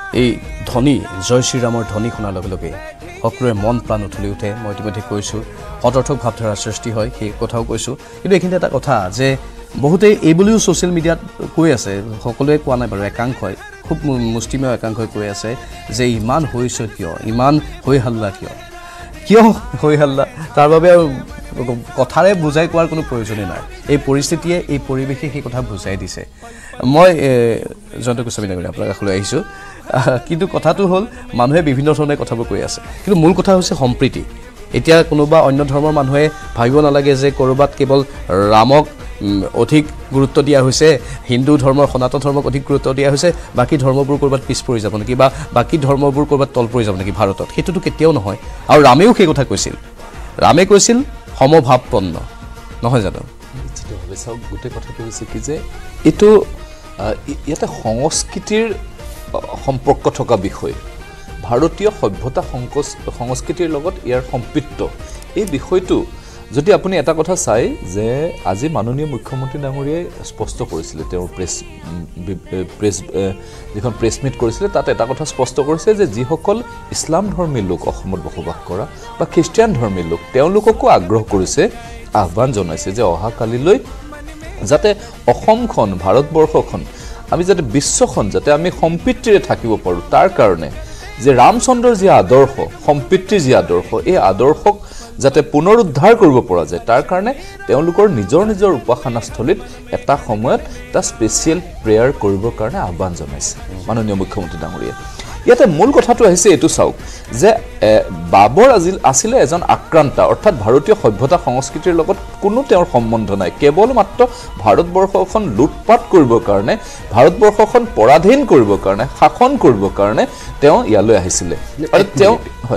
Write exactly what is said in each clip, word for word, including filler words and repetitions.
এই ধ্বনি জয় শ্ৰীৰামৰ ধ্বনি শুনাৰ লগে লগে সকলোৰে মন প্ৰাণ উঠলি উঠে মই ইতিমধ্যে কৈছোঁ অতৰ্থক ভাৱধাৰাৰ সৃষ্টি হয় সেই কথাও কৈছোঁ কিন্তু এইখিনি এটা কথা যে বহুতে এই বুলিও ছ'চিয়েল মিডিয়াত কৈ আছে সকলোৱে কোৱা নাই বাৰু একাংশই খুব মুষ্টিমেয় একাংশই কৈ আছে যে ইমান হৈছে কিয় ইমান হৈ হাল্লা কিয় কিয় হৈ হাল্লা তাৰ বাবে কথাৰে বুজাই কোৱাৰ কোনো প্ৰয়োজনেই নাই এই পৰিস্থিতিয়ে এই পৰিৱেশে সেই কথা বুজাই দিছে মই জয়ন্ত গোস্বামী ডাঙৰীয়া আপোনাৰ কাষলৈ আহিছোঁ কিন্তু কথাটো হ'ল মানুহে বিভিন্ন ধৰণে কথাবোৰ কৈ আছে কিন্তু মূল কথা হৈছে সম্প্ৰীতি এতিয়া কোনোবা অন্য ধৰ্মৰ মানুহে ভাবিব নালাগে যে ক'ৰবাত কেৱল ৰামক অধিক গুৰুত্ব দিয়া হৈছে হিন্দু ধৰ্মৰ সনাতন ধৰ্মক অধিক গুৰুত্ব দিয়া হৈছে বাকী ধৰ্মবোৰ ক'ৰবাত পিছ পৰি যাব নেকি বা বাকী ধৰ্মবোৰ ক'ৰবাত তল পৰি যাব নেকি ভাৰতত সেইটোতো কেতিয়াও নহয় আৰু ৰামেও সেই কথা কৈছিল ৰামে কৈছিল সমভাৱপন্ন নহয় জানো নিশ্চিতভাৱে চাওক গোটেই কথাটো হৈছে কি যে এইটো ইয়াতে সংস্কৃতিৰ সম্পৰ্ক থকা বিষয় ভাৰতীয় সভ্যতা সংস্কৃতিৰ লগত ইয়াৰ সম্পৃক্ত এই বিষয়টো যদি আপুনি এটা কথা চাই যে আজি মাননীয় মুখ্যমন্ত্ৰী ডাঙৰীয়াই স্পষ্ট কৰিছিলে তেওঁৰ প্ৰেছ প্ৰেছ যিখন প্ৰেছ মিট কৰিছিলে তাত এটা কথা স্পষ্ট কৰিছে যে যিসকল ইছলাম ধৰ্মী লোক অসমত বসবাস কৰা বা খ্ৰীষ্টিয়ান ধৰ্মী লোক তেওঁলোককো আগ্ৰহ কৰিছে আহ্বান জনাইছে যে অহাকালিলৈ যাতে অসমখন ভাৰতবৰ্ষখন আমি যাতে বিশ্বখন যাতে আমি সম্প্ৰীতিৰে থাকিব পাৰোঁ তাৰ কাৰণে যে ৰামচন্দ্ৰৰ যি আদৰ্শ সম্প্ৰীতিৰ যি আদৰ্শ এই আদৰ্শক যাতে পুনৰুদ্ধাৰ কৰিব পৰা যায় তাৰ কাৰণে তেওঁলোকৰ নিজৰ নিজৰ উপাসনাস্থলীত এটা সময়ত এটা স্পেচিয়েল প্ৰেয়াৰ কৰিবৰ কাৰণে আহ্বান জনাইছে মাননীয় মুখ্যমন্ত্ৰী ডাঙৰীয়াই ইয়াতে মূল কথাটো আহিছে এইটো চাওক যে বাবৰ আজিল আছিলে এজন আক্ৰান্তা অৰ্থাৎ ভাৰতীয় সভ্যতা সংস্কৃতিৰ লগত কোনো তেওঁৰ সম্বন্ধ নাই কেৱল মাত্ৰ ভাৰতবৰ্ষখন লুটপাট কৰিবৰ কাৰণে ভাৰতবৰ্ষখন পৰাধীন কৰিবৰ কাৰণে শাসন কৰিবৰ কাৰণে তেওঁ ইয়ালৈ আহিছিলে আৰু তেওঁ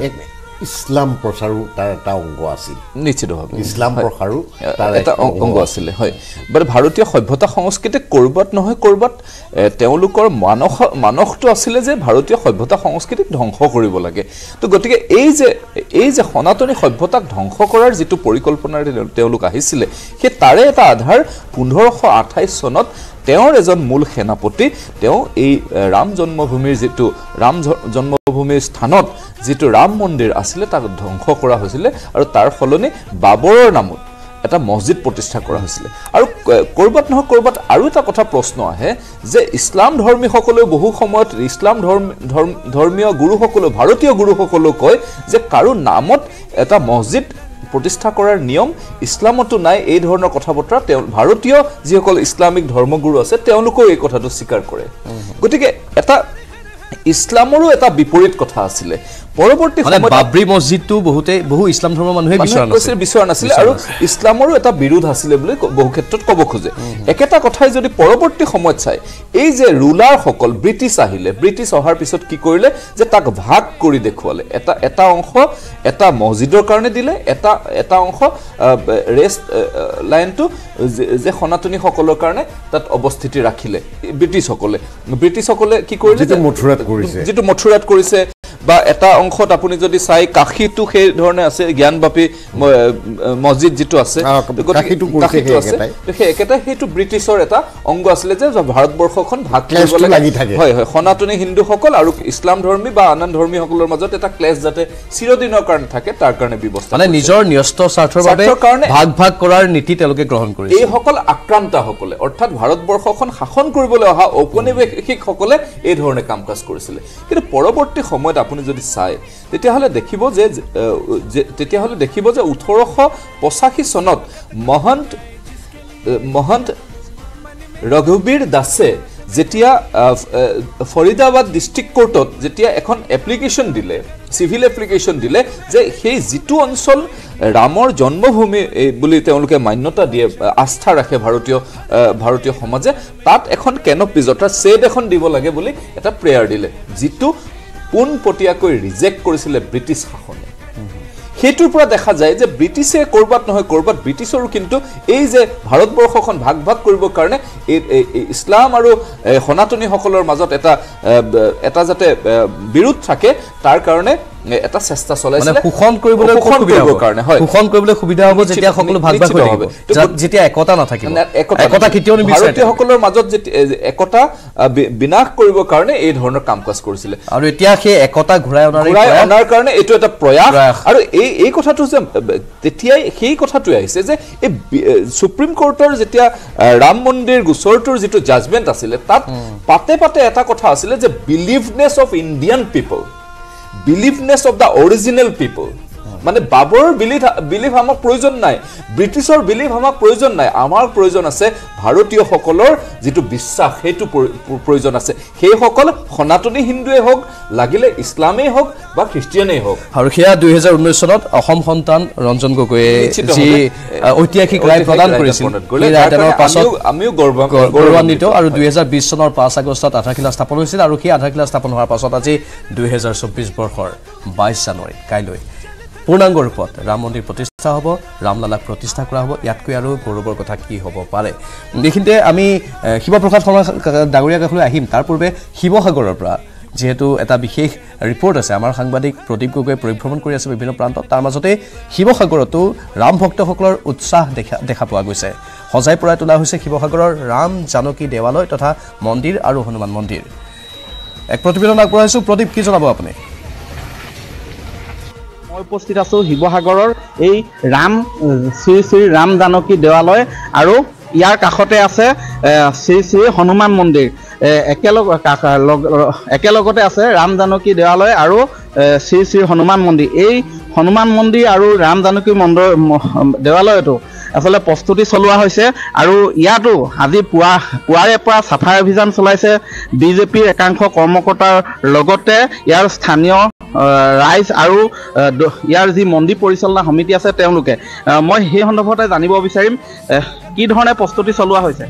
ইছলাম প্ৰচাৰো তাৰ এটা অংগ আছিল নিশ্চিতভাৱে ইছলাম প্ৰচাৰো তাৰ এটা অংগ আছিলে হয় বাট ভাৰতীয় সভ্যতা সংস্কৃতি কৰবাত নহয় কৰবাত তেওঁলোকৰ মানস মানসটো আছিলে যে ভাৰতীয় সভ্যতা সংস্কৃতিক ধ্বংস কৰিব লাগে তো গতিকে এই যে এই যে সনাতনী সভ্যতাক ধ্বংস কৰাৰ যিটো পৰিকল্পনাৰে তেওঁলোক আহিছিলে সেই তাৰে এটা আধাৰ পোন্ধৰশ আঠাইছ চনত তেওঁৰ এজন মূল সেনাপতি তেওঁ এই ৰাম জন্মভূমিৰ যিটো ৰাম জন্মভূমিৰ স্থানত যিটো ৰাম মন্দিৰ আছিলে তাক ধ্বংস কৰা হৈছিলে আৰু তাৰ ফলনি বাবৰৰ নামত এটা মছজিদ প্ৰতিষ্ঠা কৰা হৈছিলে আৰু কৰবাত নহয় কৰবাত আৰু এটা কথা প্ৰশ্ন আহে যে ইছলাম ধৰ্মীসকলেও বহু সময়ত ইছলাম ধৰ্ম ধৰ্মীয় গুৰুসকলে ভাৰতীয় গুৰুসকলে কয় যে কাৰো নামত এটা মছজিদ প্ৰতিষ্ঠা কৰাৰ নিয়ম ইছলামতো নাই এই ধৰণৰ কথা বতৰা তেওঁ ভাৰতীয় যিসকল ইছলামিক ধৰ্মগুৰু আছে তেওঁলোকেও এই কথাটো স্বীকাৰ কৰে গতিকে এটা ইছলামৰো এটা বিপৰীত কথা আছিলে পৰৱৰ্তী সময়ত বাবৰি মছজিদটো বহুতে বহু ইছলাম ধৰ্মৰ মানুহে বিচৰা নাছিল বিচৰা নাছিল আৰু ইছলামৰো এটা বিৰোধ আছিলে বুলি বহু ক্ষেত্ৰত ক'ব খোজে একেটা কথাই যদি পৰৱৰ্তী সময়ত চাই এই যে ৰুলাৰসকল ব্ৰিটিছ আহিলে ব্ৰিটিছ অহাৰ পিছত কি কৰিলে যে তাক ভাগ কৰি দেখুৱালে এটা এটা অংশ এটা মছজিদৰ কাৰণে দিলে এটা এটা অংশ ৰেষ্ট লাইনটো যে সনাতনীসকলৰ কাৰণে তাত অৱস্থিতি ৰাখিলে ব্ৰিটিছসকলে ব্ৰিটিছসকলে কি কৰিলে যেটো মথুৰাত কৰিছে যেটো মথুৰাত কৰিছে বা এটা অংশত আপুনি যদি চাই কাশীটো সেই ধৰণে আছে জ্ঞানবাপী মছজিদ যেটো আছে কাশীটো কৰিছে আছে সেই একেটা সেইটো ব্ৰিটিছৰ এটা অংগ আছিলে যে ভাৰতবৰ্ষখন ভাগ কৰিব লাগি থাকে হয় হয় সনাতনী হিন্দুসকল আৰু ইছলাম ধৰ্মী বা আন ধৰ্মীসকলৰ মাজত এটা ক্লেশ যাতে চিৰদিনৰ কাৰণে থাকে তাৰ কাৰণে ব্যৱস্থা মানে নিজৰ ন্যস্ত স্বাৰ্থৰ বাবে ভাগ ভাগ কৰাৰ নীতি তেওঁলোকে গ্ৰহণ কৰিছে এই সকল আক্ৰান্তসকলে অৰ্থাৎ ভাৰতবৰ্ষখন শাসন কৰিবলৈ অহা ঔপনিৱেশিকসকলে এই ধৰণে কাম কাজ কৰিছিলে কিন্তু পৰৱৰ্তী সময়ত আপুনি যদি চাই তেতিয়াহলে দেখিব যে তেতিয়াহলে দেখিব যে ওঠৰশ পঁচাশী চনত মহন্ত মহন্ত ৰঘুবীৰ দাসে যেতিয়া ফৰিদাবাদ ডিষ্ট্ৰিক্ট কোৰ্টত যেতিয়া এখন এপ্লিকেশ্যন দিলে সিভিল এপ্লিকেশ্যন দিলে যে সেই যিটো অঞ্চল ৰামৰ জন্মভূমি বুলি তেওঁলোকে মান্যতা দিয়ে আস্থা ৰাখে ভাৰতীয় ভাৰতীয় সমাজে তাত এখন কেনপি যথা ছেড এখন দিব লাগে বুলি এটা প্ৰেয়াৰ দিলে যিটো পোনপটীয়াকৈ ৰিজেক্ট কৰিছিলে ব্ৰিটিছ শাসনে হেতুৰ পৰা দেখা যায় যে ব্ৰিটিছে কৰবাত নহয় কৰবাত ব্ৰিটিছৰো কিন্তু এই যে ভাৰতবৰ্ষখন ভাগ ভাগ কৰিবৰ কাৰণে ইছলাম আৰু সনাতনী সকলৰ মাজত এটা এটা যাতে বিৰোধ থাকে তাৰ কাৰণে এটা চেষ্টা চলাইছিলে মানে শোষণ কৰিবলৈ শোষণ কৰিবৰ কাৰণে হয় শোষণ কৰিবলৈ সুবিধা হ'ব যেতিয়া সকলো ভাগ ভাগ হৈ থাকিব যেতিয়া একতা নাথাকিব একতা কেতিয়াও নিবিচাৰে ভাৰতীয়সকলৰ মাজত একতা বিনাশ কৰিবৰ কাৰণে এই ধৰণৰ কাম কাজ কৰিছিলে আৰু এতিয়া সেই একতা ঘূৰাই অনাৰ ঘূৰাই অনাৰ কাৰণে এইটো এটা প্ৰয়াস আৰু এই এই কথাটো যে তেতিয়াই সেই কথাটোৱে আহিছে যে এই সুপ্ৰিম কোৰ্টৰ যেতিয়া ৰাম মন্দিৰ গোচৰটোৰ যিটো জাজমেণ্ট আছিলে তাত পাতে পাতে এটা কথা আছিলে যে believeness of Indian people believeness of the original people মানে বাবৰৰ বিলিভ বিলিভ আমাক প্ৰয়োজন নাই ব্ৰিটিছৰ বিলিভ আমাক প্ৰয়োজন নাই আমাৰ প্ৰয়োজন আছে ভাৰতীয়সকলৰ যিটো বিশ্বাস সেইটো প্ৰয়োজন আছে সেইসকল সনাতনী হিন্দুৱে হওক লাগিলে ইছলামেই হওক বা খ্ৰীষ্টিয়ানেই হওক আৰু সেয়া দুই হাজাৰ ঊনৈছ চনত অসম সন্তান ৰঞ্জন গগৈয়ে যি ঐতিহাসিক ৰায় প্ৰদান কৰিছিল আমিও গৌৰৱান্বিত আৰু দুই হাজাৰ বিশ চনৰ পাঁচ আগষ্টত আধাৰশিলা স্থাপন হৈছিল আৰু সেই আধাৰশিলা স্থাপন হোৱাৰ পাছত আজি দুই হাজাৰ চৌব্বিছ বৰ্ষৰ বাইছ জানুৱাৰীত কাইলৈ পূৰ্ণাংগ ৰূপত ৰাম মন্দিৰ প্ৰতিষ্ঠা হ'ব ৰামলালাক প্ৰতিষ্ঠা কৰা হ'ব ইয়াতকৈ আৰু গৌৰৱৰ কথা কি হ'ব পাৰে এইখিনিতে আমি শিৱপ্ৰসাদ শৰ্মা ডাঙৰীয়া কাষলৈ আহিম তাৰ পূৰ্বে শিৱসাগৰৰ পৰা যেহেতু এটা বিশেষ ৰিপৰ্ট আছে আমাৰ সাংবাদিক প্ৰদীপ গগৈয়ে পৰিভ্ৰমণ কৰি আছে বিভিন্ন প্ৰান্তত তাৰ মাজতে শিৱসাগৰতো ৰাম ভক্তসকলৰ উৎসাহ দেখা দেখা পোৱা গৈছে সজাই পৰাই তোলা হৈছে শিৱসাগৰৰ ৰাম জানকী দেৱালয় তথা মন্দিৰ আৰু হনুমান মন্দিৰ এক প্ৰতিবেদন আগবঢ়াইছোঁ প্ৰদীপ কি জনাব আপুনি মই উপস্থিত আছো শিৱসাগৰৰ এই ৰাম শ্ৰী শ্ৰী ৰাম জানকী দেৱালয় আৰু ইয়াৰ কাষতে আছে শ্ৰী শ্ৰী হনুমান মন্দিৰ একেলগ একেলগতে আছে ৰাম জানকী দেৱালয় আৰু শ্ৰী শ্ৰী হনুমান মন্দিৰ এই হনুমান মন্দিৰ আৰু ৰাম জানকী মন্দিৰ দেৱালয়তো আসলে প্ৰস্তুতি চলোৱা হৈছে আৰু ইয়াতো আজি পুৱা পুৱাৰে পৰা চাফাই অভিযান চলাইছে বিজেপিৰ একাংশ কৰ্মকৰ্তাৰ লগতে ইয়াৰ স্থানীয় ৰাইজ আৰু ইয়াৰ যি মন্দিৰ পৰিচালনা সমিতি আছে তেওঁলোকে মই সেই সন্দৰ্ভতে জানিব বিচাৰিম কি ধৰণে প্ৰস্তুতি চলোৱা হৈছে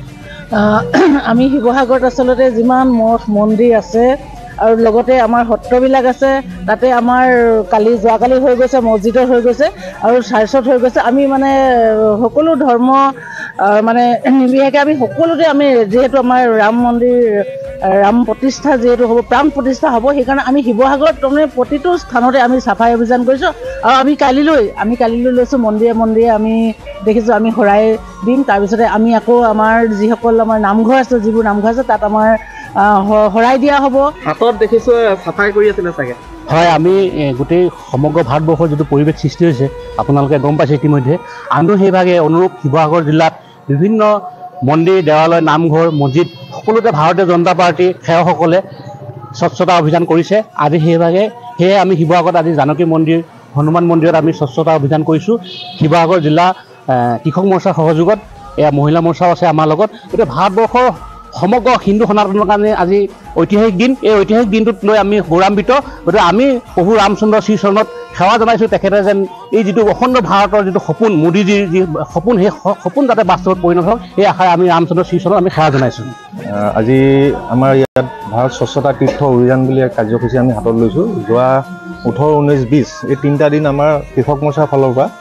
আমি শিৱসাগৰত আচলতে যিমান মঠ মন্দিৰ আছে আৰু লগতে আমাৰ সত্ৰবিলাক আছে তাতে আমাৰ কালি যোৱাকালি হৈ গৈছে মছজিদত হৈ গৈছে আৰু চাৰ্চত হৈ গৈছে আমি মানে সকলো ধৰ্ম মানে নিবিহাকে আমি সকলোতে আমি যেহেতু আমাৰ ৰাম মন্দিৰ ৰাম প্ৰতিষ্ঠা যেহেতু হ'ব প্ৰাণ প্ৰতিষ্ঠা হ'ব সেইকাৰণে আমি শিৱসাগৰত তাৰমানে প্ৰতিটো স্থানতে আমি চাফাই অভিযান কৰিছোঁ আৰু আমি কালিলৈ আমি কালিলৈ লৈছোঁ মন্দিৰে মন্দিৰে আমি দেখিছোঁ আমি শৰাই দিম তাৰপিছতে আমি আকৌ আমাৰ যিসকল আমাৰ নামঘৰ আছে যিবোৰ নামঘৰ আছে তাত আমাৰ শৰাই দিয়া হ'ব হাতত দেখিছোঁ চাফাই কৰি আছিলে চাগে হয় আমি গোটেই সমগ্ৰ ভাৰতবৰ্ষৰ যিটো পৰিৱেশ সৃষ্টি হৈছে আপোনালোকে গম পাইছে ইতিমধ্যে আমিও সেইভাগে অনুৰূপ শিৱসাগৰ জিলাত বিভিন্ন মন্দিৰ দেৱালয় নামঘৰ মছজিদ সকলোতে ভাৰতীয় জনতা পাৰ্টীৰ সেৱকসকলে স্বচ্ছতা অভিযান কৰিছে আজি সেইভাগে সেয়ে আমি শিৱসাগৰত আজি জানকী মন্দিৰ হনুমান মন্দিৰত আমি স্বচ্ছতা অভিযান কৰিছোঁ শিৱসাগৰ জিলা কৃষক মৰ্চাৰ সহযোগত এয়া মহিলা মৰ্চাও আছে আমাৰ লগত গতিকে ভাৰতবৰ্ষৰ সমগ্ৰ হিন্দু সনাতনৰ কাৰণে আজি ঐতিহাসিক দিন এই ঐতিহাসিক দিনটোত লৈ আমি গৌৰৱান্বিত গতিকে আমি প্ৰভু ৰামচন্দ্ৰ শ্ৰীচৰণত সেৱা জনাইছোঁ তেখেতে যেন এই যিটো অখণ্ড ভাৰতৰ যিটো সপোন মোদীজীৰ যি সপোন সেই সপোন যাতে বাস্তৱত পৰিণত হওক এই আশাৰে আমি ৰামচন্দ্ৰ শ্ৰীচৰণত আমি সেৱা জনাইছোঁ আজি আমাৰ ইয়াত ভাৰত স্বচ্ছতা তীৰ্থ অভিযান বুলি এক কাৰ্যসূচী আমি হাতত লৈছোঁ যোৱা ওঠৰ ঊনৈছ বিছ এই তিনিটা দিন আমাৰ কৃষক মৰ্চাৰ ফালৰ পৰা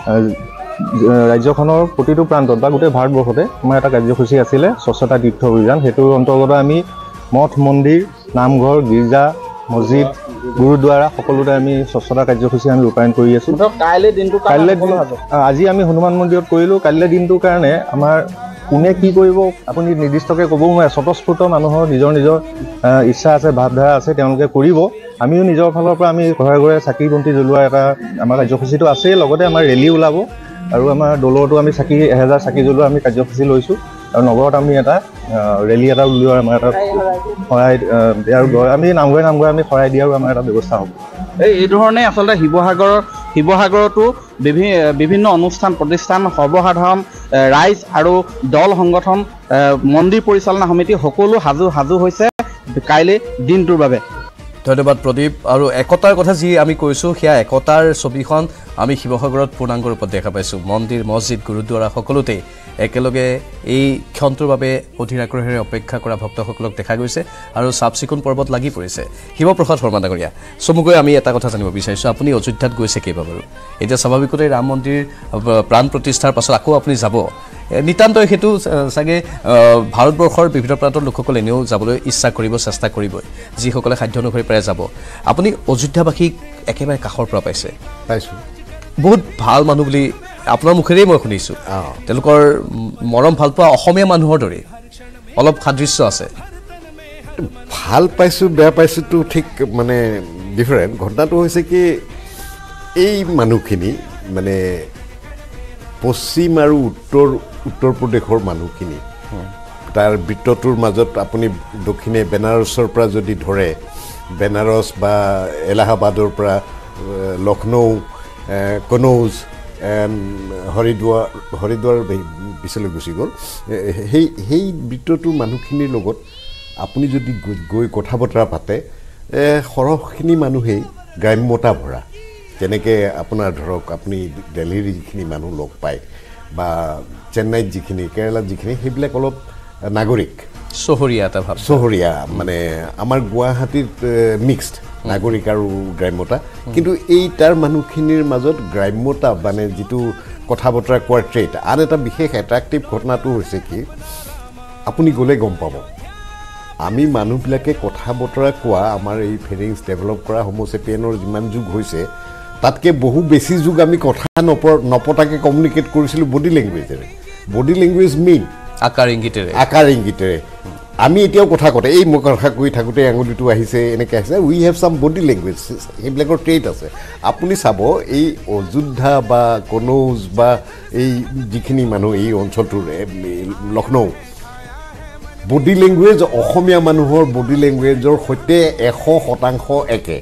ৰাজ্যখনৰ প্ৰতিটো প্ৰান্তত বা গোটেই ভাৰতবৰ্ষতে আমাৰ এটা কাৰ্যসূচী আছিলে স্বচ্ছতা তীৰ্থ অভিযান সেইটোৰ অন্তৰ্গত আমি মঠ মন্দিৰ নামঘৰ গীৰ্জা মছজিদ গুৰুদ্বাৰা সকলোতে আমি স্বচ্ছতা কাৰ্যসূচী আমি ৰূপায়ণ কৰি আছোঁ কাইলৈ দিনটো কাইলৈ আজি আমি হনুমান মন্দিৰত কৰিলোঁ কাইলৈ দিনটোৰ কাৰণে আমাৰ কোনে কি কৰিব আপুনি নিৰ্দিষ্টকৈ ক'বও নোৱাৰে স্বতঃস্ফূৰ্ত মানুহৰ নিজৰ নিজৰ ইচ্ছা আছে ভাৱধাৰা আছে তেওঁলোকে কৰিব আমিও নিজৰ ফালৰ পৰা আমি ঘৰে ঘৰে চাকি বন্তি জ্বলোৱা এটা আমাৰ কাৰ্যসূচীটো আছেই লগতে আমাৰ ৰেলী ওলাব আৰু আমাৰ দলতো আমি চাকি এহেজাৰ চাকি জ্বলোৱা আমি কাৰ্যসূচী লৈছোঁ আৰু নগৰত আমি এটা ৰেলী এটা উলিওৱাৰ আমাৰ এটা শৰাই দিয়াৰ আমি নামঘৰে নামঘৰে আমি শৰাই দিয়াৰো আমাৰ এটা ব্যৱস্থা হ'ব এই এই ধৰণে আচলতে শিৱসাগৰৰ শিৱসাগৰতো বিভিন্ন অনুষ্ঠান প্ৰতিষ্ঠান সৰ্বসাধাৰণ ৰাইজ আৰু দল সংগঠন মন্দিৰ পৰিচালনা সমিতি সকলো সাজু সাজু হৈছে কাইলৈ দিনটোৰ বাবে ধন্যবাদ প্ৰদীপ আৰু একতাৰ কথা যি আমি কৈছোঁ সেয়া একতাৰ ছবিখন আমি শিৱসাগৰত পূৰ্ণাংগ ৰূপত দেখা পাইছোঁ মন্দিৰ মছজিদ গুৰুদ্বাৰা সকলোতে একেলগে এই ক্ষণটোৰ বাবে অধীৰ আগ্ৰহেৰে অপেক্ষা কৰা ভক্তসকলক দেখা গৈছে আৰু চাফ চিকুণ পৰ্বত লাগি পৰিছে শিৱপ্ৰসাদ শৰ্মা ডাঙৰীয়া চমুকৈ আমি এটা কথা জানিব বিচাৰিছোঁ আপুনি অযোধ্যাত গৈছে কেইবা বাৰু এতিয়া স্বাভাৱিকতে ৰাম মন্দিৰ প্ৰাণ প্ৰতিষ্ঠাৰ পাছত আকৌ আপুনি যাব নিতান্তই সেইটো চাগে ভাৰতবৰ্ষৰ বিভিন্ন প্ৰান্তৰ লোকসকলে এনেও যাবলৈ ইচ্ছা কৰিব চেষ্টা কৰিবই যিসকলে সাধ্য অনুসৰি প্ৰায় যাব আপুনি অযোধ্যাবাসীক একেবাৰে কাষৰ পৰা পাইছে পাইছোঁ বহুত ভাল মানুহ বুলি আপোনাৰ মুখেৰেই মই শুনিছোঁ তেওঁলোকৰ মৰম ভাল পোৱা অসমীয়া মানুহৰ দৰে অলপ সাদৃশ্য আছে ভাল পাইছোঁ বেয়া পাইছোঁতো ঠিক মানে ডিফাৰেণ্ট ঘটনাটো হৈছে কি এই মানুহখিনি মানে পশ্চিম আৰু উত্তৰ উত্তৰ প্ৰদেশৰ মানুহখিনি তাৰ বৃত্তটোৰ মাজত আপুনি দক্ষিণে বেনাৰসৰ পৰা যদি ধৰে বেনাৰস বা এলাহাবাদৰ পৰা লক্ষ্ণৌ কনৌজ হৰিদ্বাৰ হৰিদ্বাৰ পিছলৈ গুচি গ'ল সেই সেই বৃত্তটোৰ মানুহখিনিৰ লগত আপুনি যদি গৈ কথা বতৰা পাতে সৰহখিনি মানুহেই গ্ৰাম্যতা ভৰা যেনেকৈ আপোনাৰ ধৰক আপুনি দিল্লীৰ যিখিনি মানুহ লগ পায় বা চেন্নাইত যিখিনি কেৰেলাত যিখিনি সেইবিলাক অলপ নাগৰিক চহৰীয়া এটা ভাৱ চহৰীয়া মানে আমাৰ গুৱাহাটীত মিক্সড নাগৰিক আৰু গ্ৰাম্যতা কিন্তু এই তাৰ মানুহখিনিৰ মাজত গ্ৰাম্যতা মানে যিটো কথা বতৰা কোৱাৰ ট্ৰেট আন এটা বিশেষ এট্ৰেক্টিভ ঘটনাটো হৈছে কি আপুনি গ'লে গম পাব আমি মানুহবিলাকে কথা বতৰা কোৱা আমাৰ এই ফিলিংছ ডেভেলপ কৰা হোমোচেপিয়েনৰ যিমান যুগ হৈছে তাতকৈ বহু বেছি যুগ আমি কথা নপ নপতাকৈ কমিউনিকেট কৰিছিলোঁ বডি লেংগুৱেজেৰে বডি লেংগুৱেজ মেইন আকাৰ ইংগিতেৰে আকাৰ ইংগিতেৰে আমি এতিয়াও কথা কওঁতে এই মই কথা কৈ থাকোঁতে আঙুলিটো আহিছে এনেকৈ আহিছে we have some body language সেইবিলাকৰ ট্ৰেইট আছে আপুনি চাব এই অযোধ্যা বা কনৌজ বা এই যিখিনি মানুহ এই অঞ্চলটোৰ লক্ষ্ণৌ বডি লেংগুৱেজ অসমীয়া মানুহৰ বডি লেংগুৱেজৰ সৈতে এশ শতাংশ একে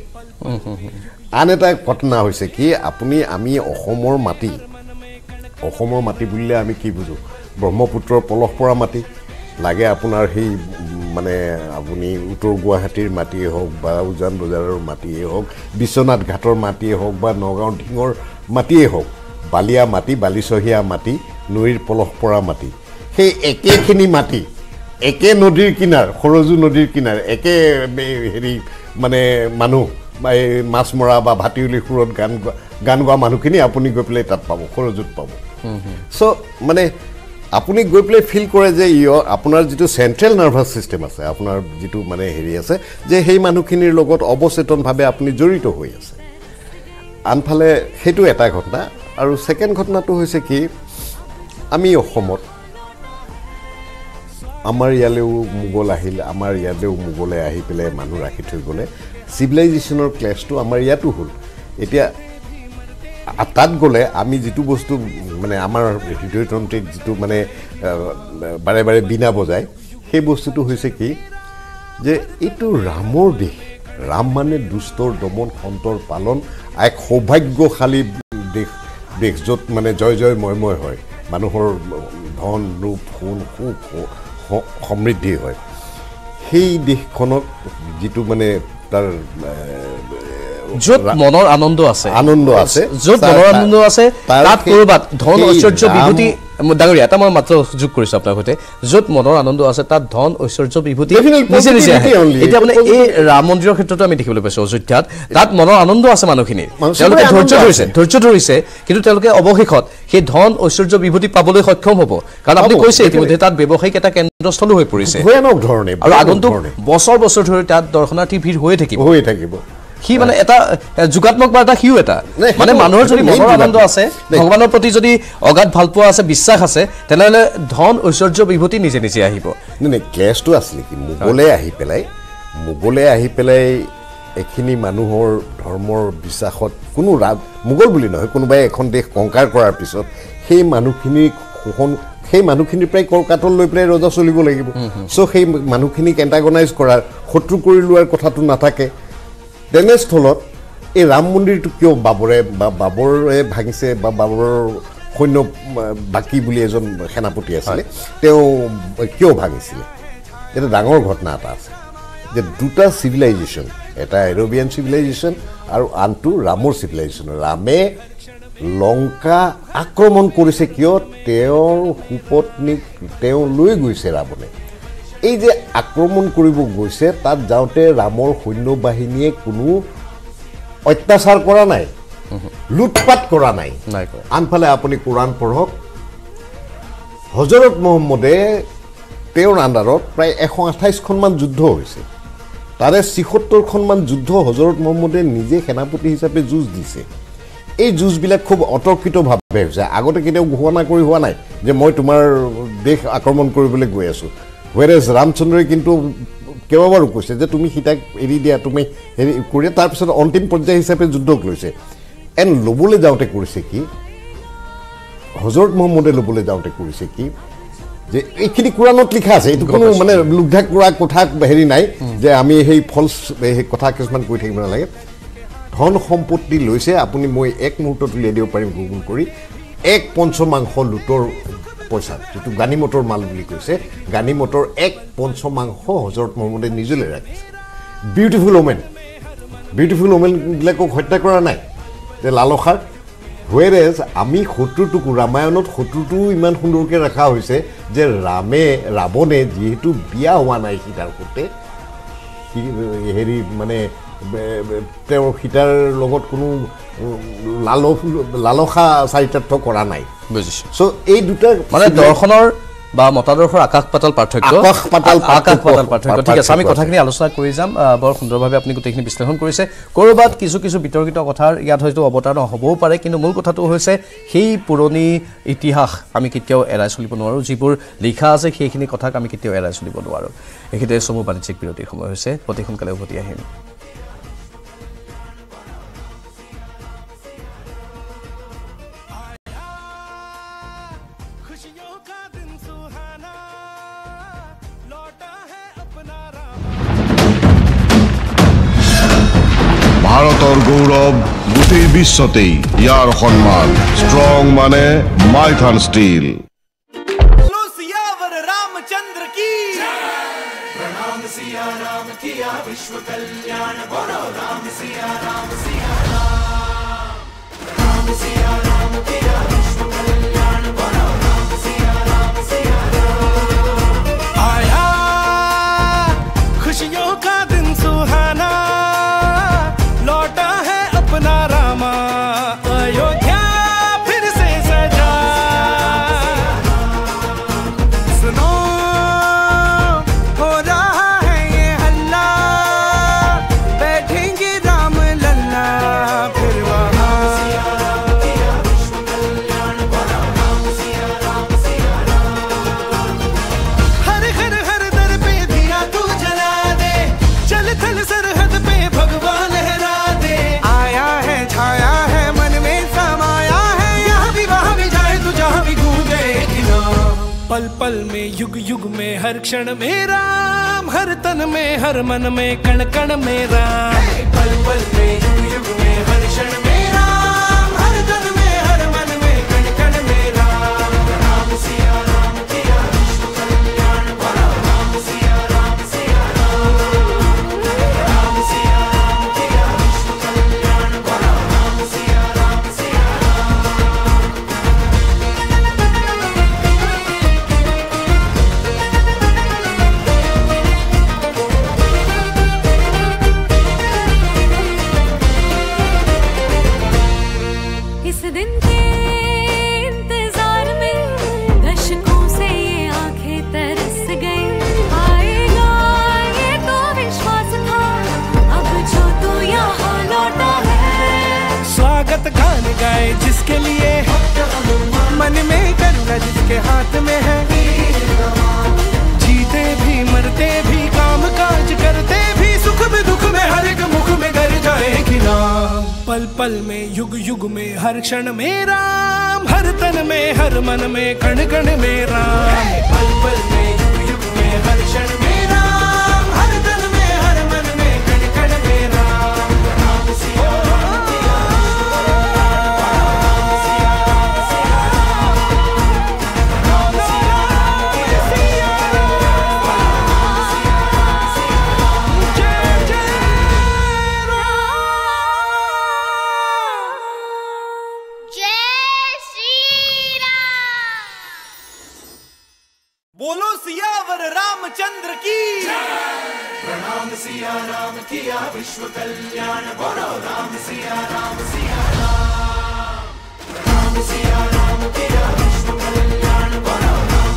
আন এটা ঘটনা হৈছে কি আপুনি আমি অসমৰ মাটি অসমৰ মাটি বুলিলে আমি কি বুজোঁ ব্ৰহ্মপুত্ৰৰ পলস পৰা মাটি লাগে আপোনাৰ সেই মানে আপুনি উত্তৰ গুৱাহাটীৰ মাটিয়ে হওক বা উজান বজাৰৰ মাটিয়ে হওক বিশ্বনাথ ঘাটৰ মাটিয়ে হওক বা নগাঁও ঢিঙৰ মাটিয়ে হওক বালিয়া মাটি বালিচহীয়া মাটি নৈৰ পলস পৰা মাটি সেই একেখিনি মাটি একে নদীৰ কিনাৰ সৰজু নদীৰ কিনাৰ একে হেৰি মানে মানুহ বা এই মাছ মৰা বা ভাটিউলি সুৰত গান গোৱা গান গোৱা মানুহখিনি আপুনি গৈ পেলাই তাত পাব সৰজুত পাব চ' মানে আপুনি গৈ পেলাই ফিল কৰে যে ই আপোনাৰ যিটো চেণ্ট্ৰেল নাৰ্ভাছ ছিষ্টেম আছে আপোনাৰ যিটো মানে হেৰি আছে যে সেই মানুহখিনিৰ লগত অৱচেতনভাৱে আপুনি জড়িত হৈ আছে আনফালে সেইটো এটা ঘটনা আৰু ছেকেণ্ড ঘটনাটো হৈছে কি আমি অসমত আমাৰ ইয়ালৈও মোগল আহিল আমাৰ ইয়ালৈও মোগলে আহি পেলাই মানুহ ৰাখি থৈ গ'লে চিভিলাইজেশ্যনৰ ক্লেছটো আমাৰ ইয়াতো হ'ল এতিয়া তাত গ'লে আমি যিটো বস্তু মানে আমাৰ হৃদয়তন্ত্ৰীত যিটো মানে বাৰে বাৰে বিনা বজায় সেই বস্তুটো হৈছে কি যে এইটো ৰামৰ দেশ ৰাম মানে দুষ্টৰ দমন সন্তৰ পালন এক সৌভাগ্যশালী দেশ দেশ য'ত মানে জয় জয় ময় ময় হয় মানুহৰ ধন ৰূপ সোণ সুখ সমৃদ্ধি হয় সেই দেশখনত যিটো মানে তাৰ য'ত মনৰ আনন্দ আছে আনন্দ আছে য'ত মনৰ আনন্দ আছে তাত ক'ৰবাত ধন ঐশ্বৰ্য বিভূতি ডাঙৰীয়া এটা মই মাত্ৰ যোগ কৰিছোঁ আপোনাৰ সৈতে য'ত মনৰ আনন্দ আছে তাত ধন ঐশ্বৰ্য বিভূতি নিজে নিজে আহে এতিয়া মানে এই ৰাম মন্দিৰৰ ক্ষেত্ৰতো আমি দেখিবলৈ পাইছোঁ অযোধ্যাত তাত মনৰ আনন্দ আছে মানুহখিনিৰ তেওঁলোকে ধৈৰ্য ধৰিছে ধৈৰ্য ধৰিছে কিন্তু তেওঁলোকে অৱশেষত সেই ধন ঐশ্বৰ্য বিভূতি পাবলৈ সক্ষম হ'ব কাৰণ আপুনি কৈছে ইতিমধ্যে তাত ব্যৱসায়িক এটা কেন্দ্ৰস্থলো হৈ পৰিছে ভয়ানক ধৰণে আৰু আগন্তুক বছৰ বছৰ ধৰি তাত দৰ্শনাৰ্থী ভিৰ হৈয়ে থাকিব হৈ থাকিব সি মানে এটা যোগাত্মক বাৰ্তা সিও এটা মানে মানুহৰ যদি মনৰ আনন্দ আছে ভগৱানৰ প্ৰতি যদি অগাধ ভালপোৱা আছে বিশ্বাস আছে তেনেহ'লে ধন ঐশ্বৰ্য বিভূতি নিজে নিজে আহিব নাই নাই ক্লেছটো আছিলে কি মোগলে আহি পেলাই মোগলে আহি পেলাই এইখিনি মানুহৰ ধৰ্মৰ বিশ্বাসত কোনো ৰাগ মোগল বুলি নহয় কোনোবাই এখন দেশ কংকাৰ কৰাৰ পিছত সেই মানুহখিনিক শোষণ সেই মানুহখিনিৰ পৰাই কলকাতাত লৈ পেলাই ৰজা চলিব লাগিব চ' সেই মানুহখিনিক এণ্টাগনাইজ কৰাৰ শত্ৰু কৰি লোৱাৰ কথাটো নাথাকে তেনেস্থলত এই ৰাম মন্দিৰটো কিয় বাবৰে বা বাবৰে ভাঙিছে বা বাবৰৰ সৈন্য বাকী বুলি এজন সেনাপতি আছিলে তেওঁ কিয় ভাঙিছিলে এটা ডাঙৰ ঘটনা এটা আছে যে দুটা চিভিলাইজেশ্যন এটা এৰোবিয়ান চিভিলাইজেশ্যন আৰু আনটো ৰামৰ চিভিলাইজেশ্যন ৰামে লংকা আক্ৰমণ কৰিছে কিয় তেওঁৰ সুপত্নীক তেওঁ লৈ গৈছে ৰাৱণে এই যে আক্ৰমণ কৰিব গৈছে তাত যাওঁতে ৰামৰ সৈন্য বাহিনীয়ে কোনো অত্যাচাৰ কৰা নাই লুটপাট কৰা নাই আনফালে আপুনি কোৰাণ পঢ়ক হজৰত মহম্মদে তেওঁৰ আণ্ডাৰত প্ৰায় এশ আঠাইছখনমান যুদ্ধ হৈছে তাৰে ছিসত্তৰখনমান যুদ্ধ হজৰত মহম্মদে নিজে সেনাপতি হিচাপে যুঁজ দিছে এই যুঁজবিলাক খুব অতৰ্কিতভাৱে হৈছে আগতে কেতিয়াও ঘোষণা কৰি হোৱা নাই যে মই তোমাৰ দেশ আক্ৰমণ কৰিবলৈ গৈ আছোঁ হুৱেৰেজ ৰামচন্দ্ৰই কিন্তু কেইবাবাৰো কৈছে যে তুমি সীতাক এৰি দিয়া তুমি হেৰি কৰি তাৰপিছত অন্তিম পৰ্যায় হিচাপে যুদ্ধক লৈছে এণ্ড ল'বলৈ যাওঁতে কৰিছে কি হজৰত মহম্মদে ল'বলৈ যাওঁতে কৰিছে কি যে এইখিনি কোৰাণত লিখা আছে এইটো কোনো মানে লুগ্ধা কৰা কথা হেৰি নাই যে আমি সেই ফলছ সেই কথা কিছুমান কৈ থাকিব নালাগে ধন সম্পত্তি লৈছে আপুনি মই এক মুহূৰ্তত উলিয়াই দিব পাৰিম গুগল কৰি এক পঞ্চমাংশ লুটৰ পইচা যিটো গানিমতৰ মাল বুলি কৈছে গানিমতৰ এক পঞ্চমাংশ হজৰত মহম্মদে নিজলৈ ৰাখিছে বিউটিফুল ওমেন বিউটিফুল ওমেনবিলাকক হত্যা কৰা নাই যে লালসাৰ হুৱেৰেজ আমি শত্ৰুটোকো ৰামায়ণত শত্ৰুটো ইমান সুন্দৰকৈ ৰখা হৈছে যে ৰামে ৰাৱণে যিহেতু বিয়া হোৱা নাই সীতাৰ সৈতে হেৰি মানে তেওঁৰ সীতাৰ লগত কোনো লাল লালসা চাৰিতাৰ্থ কৰা নাই বুজিছোঁ চ' এই দুটা মানে দৰ্শনৰ বা মতাদৰ্শৰ আকাশ পাতাল পাৰ্থক্য আকাশ পাতাল আকাশ পাতাল পাৰ্থক্য ঠিক আছে আমি কথাখিনি আলোচনা কৰি যাম বৰ সুন্দৰভাৱে আপুনি গোটেইখিনি বিশ্লেষণ কৰিছে ক'ৰবাত কিছু কিছু বিতৰ্কিত কথাৰ ইয়াত হয়তো অৱতাৰণা হ'বও পাৰে কিন্তু মূল কথাটো হৈছে সেই পুৰণি ইতিহাস আমি কেতিয়াও এৰাই চলিব নোৱাৰোঁ যিবোৰ লিখা আছে সেইখিনি কথাক আমি কেতিয়াও এৰাই চলিব নোৱাৰোঁ এইখিনিতে চমু বাণিজ্যিক বিৰতিৰ সময় হৈছে অতি সোনকালে উভতি আহিম ভাৰতৰ গৌৰৱ গোটেই বিশ্বতেই ইয়াৰ সন্মান ষ্ট্ৰং মানে মাইথান ষ্টীল रामचंद्र की प्रणाम सिया राम किया विश्व कल्याण बोलो राम सिया राम सिया राम राम सिया राम किया विश्व कल्याण बोलो राम सिया राम सिया राम आया खुशियों का दिन सुहाना लौटा है अपना रामा अयोध्या फिर से सजा सुनो हो रहा है ये हल्ला बैठेंगे राम लल्ला फिर वहाँ हर हर हर दर पे दिया तू जला दे चल थल सरहद पे भगवान लहरा दे आया है छाया है मन में समाया है यहाँ भी वहाँ भी जाए तू जहाँ भी गूंजे पल पल में युग युग में हर क्षण में राम हर तन में हर मन में कण कण में राम पल पल में युग युग में हर क्षण में राम हर तन में हर मन में कण कण में राम राम सिया राम किया विश्व कल्याण बोलो राम सिया राम सिया राम राम सिया राम किया विश्व कल्याण बोलो राम सिया राम सिया इस दिन के इंतजार में दशकों से ये आंखें तरस गई आएगा ये तो विश्वास था अब जो तू यहाँ लौटा है स्वागत गान गाए जिसके लिए मन में करुणा जिसके हाथ में है जीते भी मरते भी काम काज करते भी सुख में दुख में हर एक मुख में घर जाएगी नाम पल पल में युग युग में हर क्षण में राम हर तन में हर मन में कण कण में राम पल पल में युग युग में हर क्षण में राम हर तन में हर मन में कण कण में राम राम सिया राम किया राम सिया राम सिया राम सिया राम किया सिया राम सिया राम सिया राम जय जय बोलो सियावर रामचंद्र की प्रणाम सिया राम किया विश्व कल्याण बोलो राम सिया राम सिया राम राम सिया राम किया विश्व कल्याण बोलो राम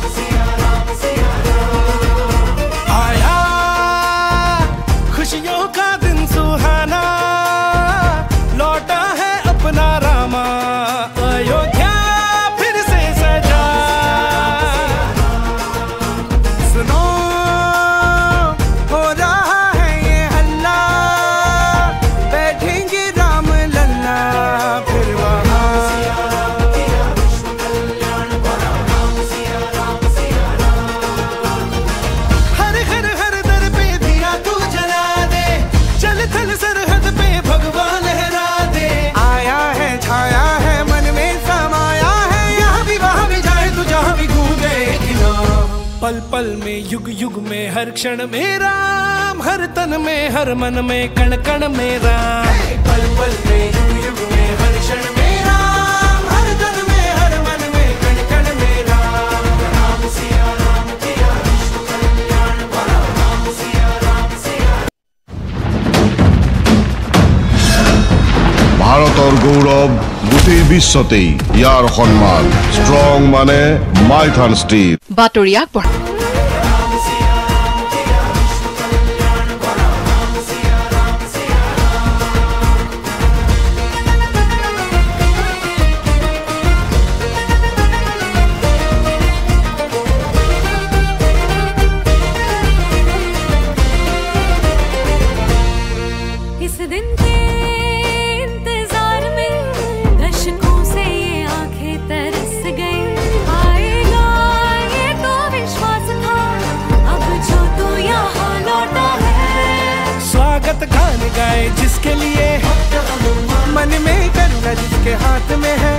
पल पल में युग युग में हर क्षण में राम हर तन में हर मन में कण कण में राम पल पल में युग युग में हर क्षण में राम हर तन में हर मन में कण कण में राम राम सिया राम किया विश्व कल्याण बोलो राम सिया राम सिया ভাৰতৰ গৌৰৱ গোটেই বিশ্বতেই ইয়াৰ সন্মান ষ্ট্ৰং মানে মাইথান ষ্টীল বাতৰি আগবঢ়া इस दिन के इंतजार में दशकों से ये आंखें तरस गई आएगा ये तो विश्वास था अब जो तू यहाँ लौटा है स्वागत गान गाए जिसके लिए मन में गंगा जिसके हाथ में है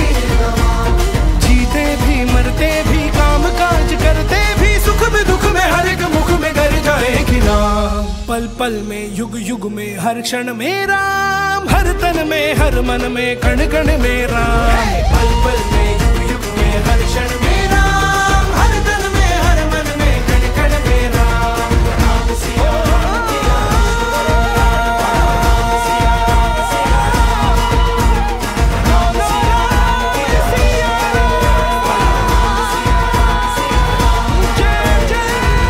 जीते भी मरते भी काम काज करते भी सुख में दुख में हर एक मुख में गर जाएगी नाम पल पल में युग युग में हर क्षण में राम हर तन में हर मन में कण कण में राम पल पल में युग युग में हर क्षण में राम हर तन में हर मन में कण कण में राम राम सिया राम किया राम सिया राम सिया राम सिया राम सिया जय जय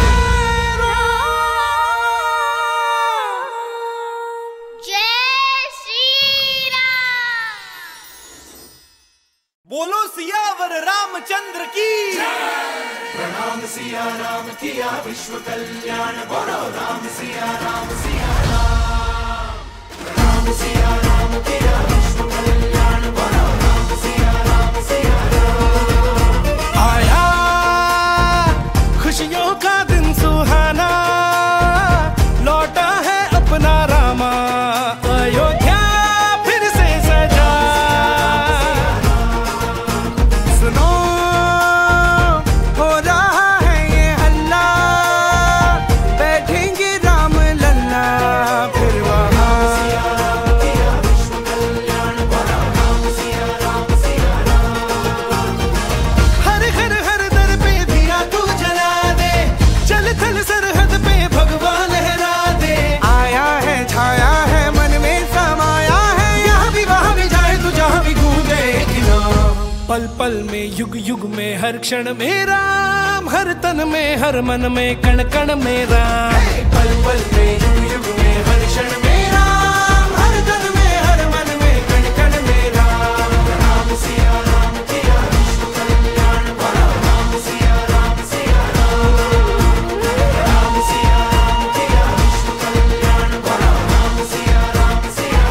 बोलो सियावर रामचंद्र की प्रणाम सिया राम किया विश्व कल्याण बोलो राम सिया राम सिया राम प्रणाम सिया राम किया विश्व कल्याण बोलो राम सिया राम सिया राम आया खुशियों का दिन सुहाना लौटा है अपना रामा अयोध्या फिर से सजा सुनो हो रहा है ये हल्ला बैठेंगे राम लल्ला फिर वहाँ हर घर हर दर पे दिया तू जला दे चल थल सरहद पे भगवान लहरा दे आया है छाया है मन में समाया है यहाँ भी वहाँ भी जाए तू जहाँ भी गूंजे कि नाम पल पल में युग युग में हर क्षण में राम हर तन में हर मन में कण कण में राम पल पल में युग युग में हर क्षण में राम हर तन में हर मन में कण कण में राम राम सिया राम किया विश्व कल्याण बोलो राम सिया राम सिया राम राम सिया राम किया विश्व कल्याण बोलो राम सिया राम सिया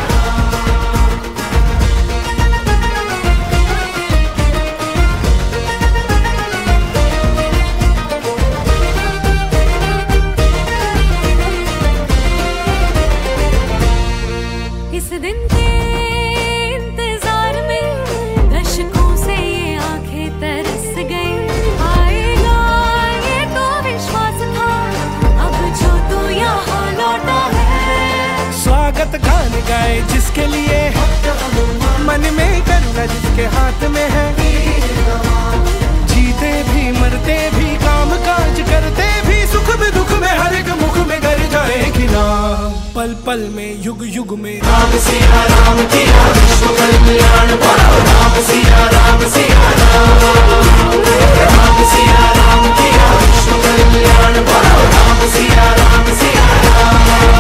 इस दिन के इंतजार में दशकों से ये आंखें तरस गई आएगा ये तो विश्वास था अब जो तू यहाँ लौटा है स्वागत गान गाए जिसके लिए मन में गंगा जिसके हाथ में है जीते भी मरते भी काम काज करते भी सुख में दुख में हर एक मुख में गर जाएगी नाम पल पल में युग युग में राम सिया राम किया विश्व कल्याण बोलो राम सिया राम सिया राम राम सिया राम किया विश्व कल्याण बोलो राम सिया राम सिया राम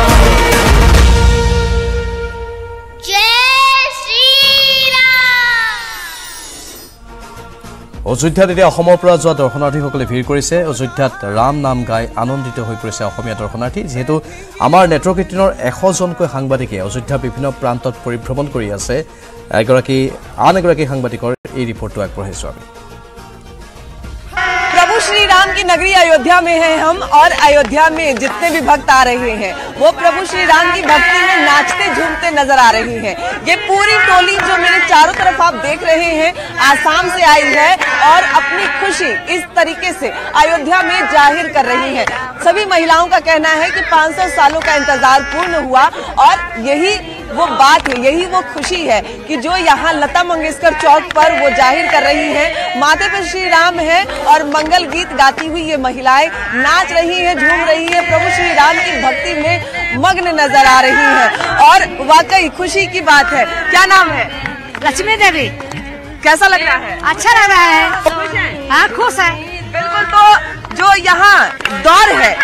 অযোধ্যাত এতিয়া অসমৰ পৰা যোৱা দৰ্শনাৰ্থীসকলে ভিৰ কৰিছে অযোধ্যাত ৰাম নাম গাই আনন্দিত হৈ পৰিছে অসমীয়া দৰ্শনাৰ্থী যেহেতু আমাৰ নেটৱৰ্ক এইটিনৰ এশ জনকৈ সাংবাদিকে অযোধ্যাৰ বিভিন্ন প্ৰান্তত পৰিভ্ৰমণ কৰি আছে এগৰাকী আন এগৰাকী সাংবাদিকৰ এই ৰিপৰ্টটো আগবঢ়াইছোঁ আমি প্ৰভু श्री राम की नगरी अयोध्या में हैं हम, और अयोध्या में जितने भी भक्त आ रहे हैं वो प्रभु श्री राम की भक्ति में नाचते झूमते नजर आ रही हैं। ये पूरी टोली जो मेरे चारों तरफ आप देख रहे हैं आसाम से आई है और अपनी खुशी इस तरीके से अयोध्या में जाहिर कर रही है। सभी महिलाओं का कहना है कि पाँच सौ सालों का इंतजार पूर्ण हुआ और यही वो बात है, यही वो खुशी है कि जो यहाँ लता मंगेशकर चौक पर वो जाहिर कर रही हैं। माथे पे श्री राम है और मंगल गीत गाती हुई ये महिलाएं नाच रही हैं, झूम रही हैं, प्रभु श्री राम की भक्ति में मग्न नजर आ रही हैं और वाकई खुशी की बात है। क्या नाम है? लक्ष्मी देवी। कैसा लग रहा है? अच्छा लग रहा है। खुश है? हाँ खुश है बिल्कुल। तो जो यहाँ दौर है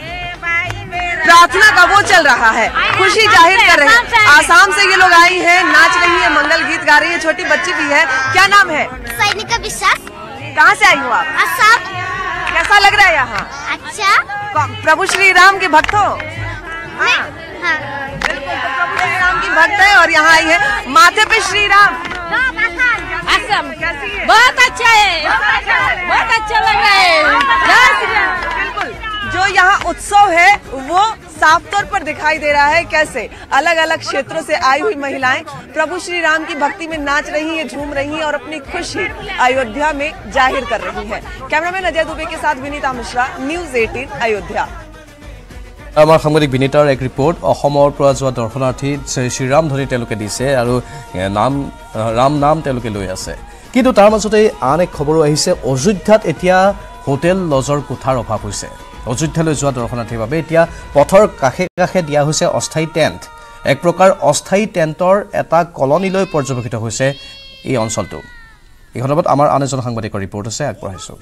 प्रार्थना का वो चल रहा है, खुशी जाहिर कर रहे हैं। आसाम से ये लोग आई हैं, नाच रही है, मंगल गीत गा रही है, छोटी बच्ची भी है। क्या नाम है? सैनिका विश्वास। कहाँ से आई हो आप? आसाम। कैसा लग रहा है यहाँ? अच्छा। प्रभु श्री राम के भक्त हो? हाँ। हाँ। बिल्कुल, तो प्रभु श्री राम की भक्त है और यहाँ आई है। माथे पे श्री राम। असम कैसी है? बहुत अच्छा है, बहुत अच्छा लग रहा है। बिल्कुल, जो यहाँ उत्सव है वो साफ तौर पर दिखाई दे रहा है। कैसे अलग अलग क्षेत्रों से आई हुई महिलाएं प्रभु श्री राम की भक्ति में नाच रही हैं, झूम रही हैं और अपनी खुशी अयोध्या में जाहिर कर रही हैं। कैमरामैन अजय दुबे के साथ विनीता मिश्रा, न्यूज एटीन अयोध्या। আমাৰ সাংবাদিক বিনীতাৰ এক ৰিপৰ্ট। অসমৰ পৰা যোৱা দৰ্শনাৰ্থী শ্ৰীৰাম ধ্বনি তেওঁলোকে দিছে আৰু নাম ৰাম নাম তেওঁলোকে লৈ আছে। কিন্তু তাৰ মাজতে আন এক খবৰো আহিছে, অযোধ্যাত এতিয়া হোটেল লজৰ কোঠাৰ অভাৱ হৈছে। অযোধ্যালৈ যোৱা দৰ্শনাৰ্থীৰ বাবে এতিয়া পথৰ কাষে কাষে দিয়া হৈছে অস্থায়ী টেণ্ট। এক প্ৰকাৰ অস্থায়ী টেণ্টৰ এটা কলনীলৈ পৰ্যবেক্ষিত হৈছে এই অঞ্চলটো। এই সন্দৰ্ভত আমাৰ আন এজন সাংবাদিকৰ ৰিপৰ্ট আছে, আগবঢ়াইছোঁ।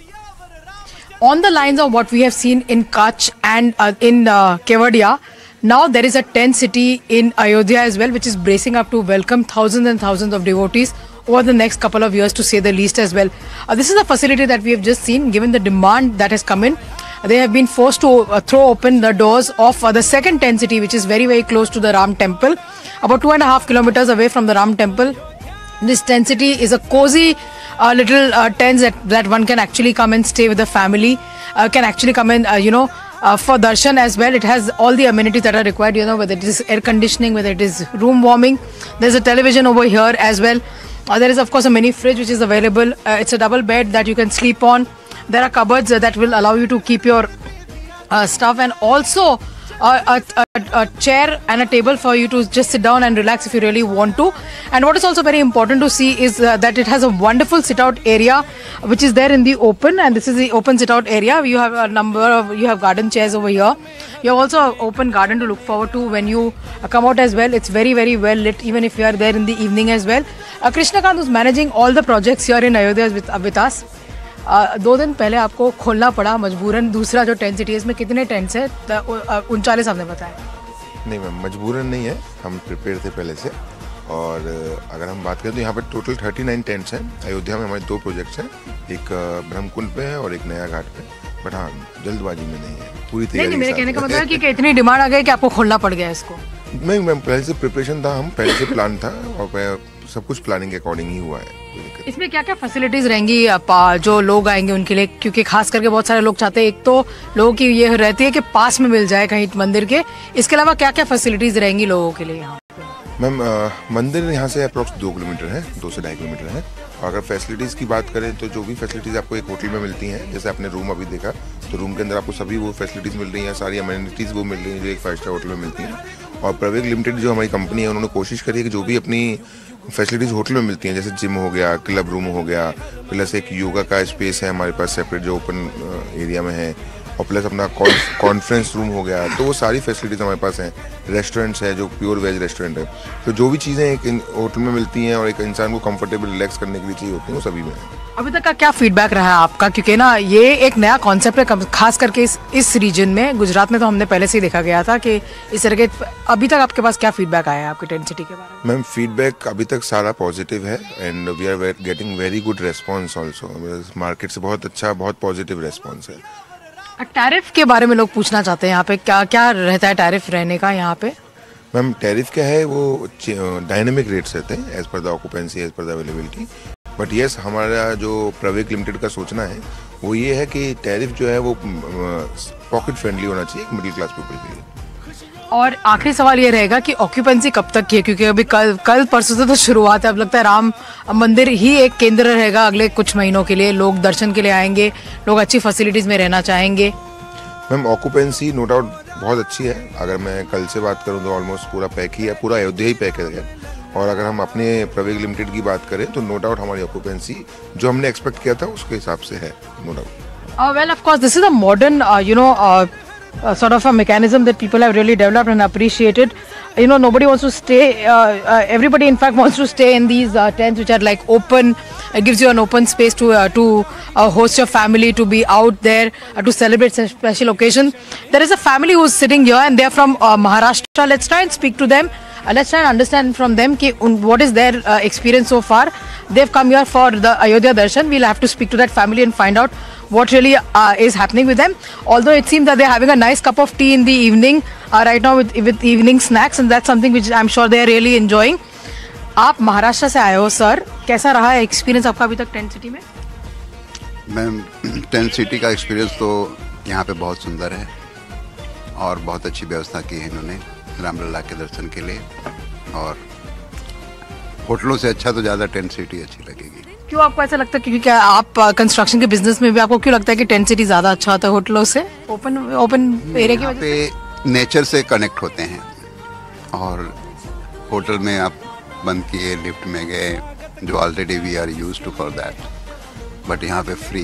On the lines of what we have seen in Kutch and uh, in uh, Kevadia, now there is a tent city in Ayodhya as well, which is bracing up to welcome thousands and thousands of devotees over the next couple of years, to say the least as well. Uh, this is a facility that we have just seen. Given the demand that has come in, they have been forced to uh, throw open the doors of uh, the second tent city, which is very, very close to the Ram temple, about two and a half kilometers away from the Ram temple. This tent city is a cozy uh, little uh, tents that, that one can actually come and stay with the family, uh, can actually come and, uh, you know, uh, for darshan as well. It has all the amenities that are required, you know, whether it is air conditioning, whether it is room warming. There's a television over here as well. Uh, there is, of course, a mini fridge which is available. Uh, it's a double bed that you can sleep on. There are cupboards uh, that will allow you to keep your uh, stuff, and also uh, a, a, a chair and a table for you to just sit down and relax if you really want to. And what is also very important to see is uh, that it has a wonderful sit-out area which is there in the open, and this is the open sit-out area. You have a number of, you have garden chairs over here. You have also an open garden to look forward to when you uh, come out as well. It's very, very well lit, even if you are there in the evening as well. Uh, Krishnakant, who's managing all the projects here in Ayodhya, is with, uh, with us. Uh, दो दिन पहले आपको खोलना पड़ा मजबूरन दूसरा जो tent city है, इसमें कितने टेंट्स हैं? उनचालीस हमने बताया। नहीं मैम, मजबूरन नहीं है, हम प्रिपेयर थे पहले से। और अगर हम बात करें तो यहाँ पे टोटल उनतालीस टेंट्स हैं। अयोध्या में हमारे दो प्रोजेक्ट्स हैं, एक ब्रह्मकुंड पे है और एक नया घाट पे। बट हाँ, जल्दबाजी में नहीं है, पूरी तैयारी। नहीं, मेरे कहने का मतलब है कि इतनी डिमांड आ गई कि आपको खोलना पड़ गया इसको। नहीं मैम, पहले से प्रिपरेशन था, हम पहले से प्लान था और सब कुछ प्लानिंग के अकॉर्डिंग ही हुआ है। इसमें क्या क्या फैसिलिटीज रहेंगी जो लोग आएंगे उनके लिए? क्योंकि खास करके बहुत सारे लोग चाहते हैं, एक तो लोगों की ये रहती है कि पास में मिल जाए कहीं मंदिर के, इसके अलावा क्या क्या फैसिलिटीज रहेंगी लोगों के लिए यहाँ? मैम, मंदिर यहाँ से अप्रोक्स दो किलोमीटर है, दो से ढाई किलोमीटर है। और अगर फैसिलिटीज़ की बात करें तो जो भी फैसिलिटीज़ आपको एक होटल में मिलती हैं, जैसे आपने रूम अभी देखा, तो रूम के अंदर आपको सभी वो फैसिलिटीज़ मिल रही हैं, सारी अमेनिटीज़ वो मिल रही हैं जो एक फाइव स्टार होटल में मिलती हैं। और प्रवेग लिमिटेड जो हमारी कंपनी है, उन्होंने कोशिश करी है कि जो भी अपनी फैसिलिटीज़ होटल में मिलती हैं, जैसे जिम हो गया, क्लब रूम हो गया, प्लस एक योगा का स्पेस है हमारे पास सेपरेट जो ओपन एरिया में है, और प्लस अपना कॉन्फ्रेंस रूम हो गया, तो वो सारी फैसिलिटीज़ हमारे पास हैं। रेस्टोरेंट्स है जो प्योर वेज रेस्टोरेंट है, तो जो भी चीज़ें एक होटल में मिलती हैं और एक इंसान को कंफर्टेबल रिलैक्स करने के लिए चाहिए होती हैं, वो सभी में है। अभी तक का क्या फीडबैक रहा है आपका? क्योंकि ना ये एक नया कॉन्सेप्ट है, खास करके इस इस रीजन में। गुजरात में तो हमने पहले से ही देखा गया था कि इस तरह के। अभी तक आपके पास क्या फीडबैक आया है आपके टेंट सिटी के बारे में? मैम, फीडबैक अभी तक सारा पॉजिटिव है and we are getting very good response also. Market से बहुत अच्छा, बहुत पॉजिटिव रेस्पॉन्स है। टैरिफ के बारे में लोग पूछना चाहते हैं यहाँ पे, क्या क्या रहता है टैरिफ रहने का यहाँ पे? मैम, टैरिफ क्या है, वो डायनेमिक रेट्स रहते हैं as per the occupancy, as per the availability. But yes हमारा जो प्रवेग लिमिटेड का सोचना है वो ये है कि टैरिफ जो है वो पॉकेट फ्रेंडली होना चाहिए मिडिल क्लास पीपल के लिए। और आखिरी सवाल ये रहेगा कि ऑक्यूपेंसी कब तक की है, क्योंकि अभी कल कल परसों से तो शुरुआत है, अब लगता है राम मंदिर ही एक केंद्र रहेगा अगले कुछ महीनों के लिए, लोग दर्शन के लिए आएंगे, लोग अच्छी फैसिलिटीज में रहना चाहेंगे। मैम ऑक्यूपेंसी नो डाउट बहुत अच्छी है, अगर मैं कल से बात करूं तो ऑलमोस्ट पूरा पैक ही है, पूरा अयोध्या ही पैक है। और अगर हम अपने प्रवेग लिमिटेड की बात करें तो नो डाउट हमारी ऑक्यूपेंसी जो हमने एक्सपेक्ट किया था उसके हिसाब से है, no doubt. Well of course this is a modern you know Uh, sort of a mechanism that people have really developed and appreciated. You know, nobody wants to stay, uh, uh, everybody in fact wants to stay in these uh, tents which are like open. It gives you an open space to uh, to uh, host your family, to be out there, uh, to celebrate such special occasion. There is a family who's sitting here and they're from uh, Maharashtra. Let's try and speak to them. Uh, let's try and understand from them ki, um, what is their uh, experience so far. They've come here for the Ayodhya Darshan. We'll have to speak to that family and find out what really uh, is happening with them. Although it seems that they're having a nice cup of tea in the evening uh, right now with with evening snacks, and that's something which I'm sure they are really enjoying. आप महाराष्ट्र से आए हो sir, कैसा रहा है experience आपका अभी तक tent city में? मैम टेंट सिटी का एक्सपीरियंस तो यहाँ पे बहुत सुंदर है और बहुत अच्छी व्यवस्था की है इन्होंने रामलला के दर्शन के लिए, और होटलों से अच्छा तो ज़्यादा टेंट सिटी अच्छी लगेगी। क्यों आपको ऐसा लगता है, क्योंकि क्या आप कंस्ट्रक्शन के बिजनेस में भी आपको क्यों लगता है कि टेंट सिटी ज़्यादा अच्छा होता है होटलों से, ओपन ओपन एरिया की वजह से? नेचर से कनेक्ट होते हैं, और होटल में आप बंद किए, लिफ्ट में गए, जो already we are used to for that, but यहाँ पे फ्री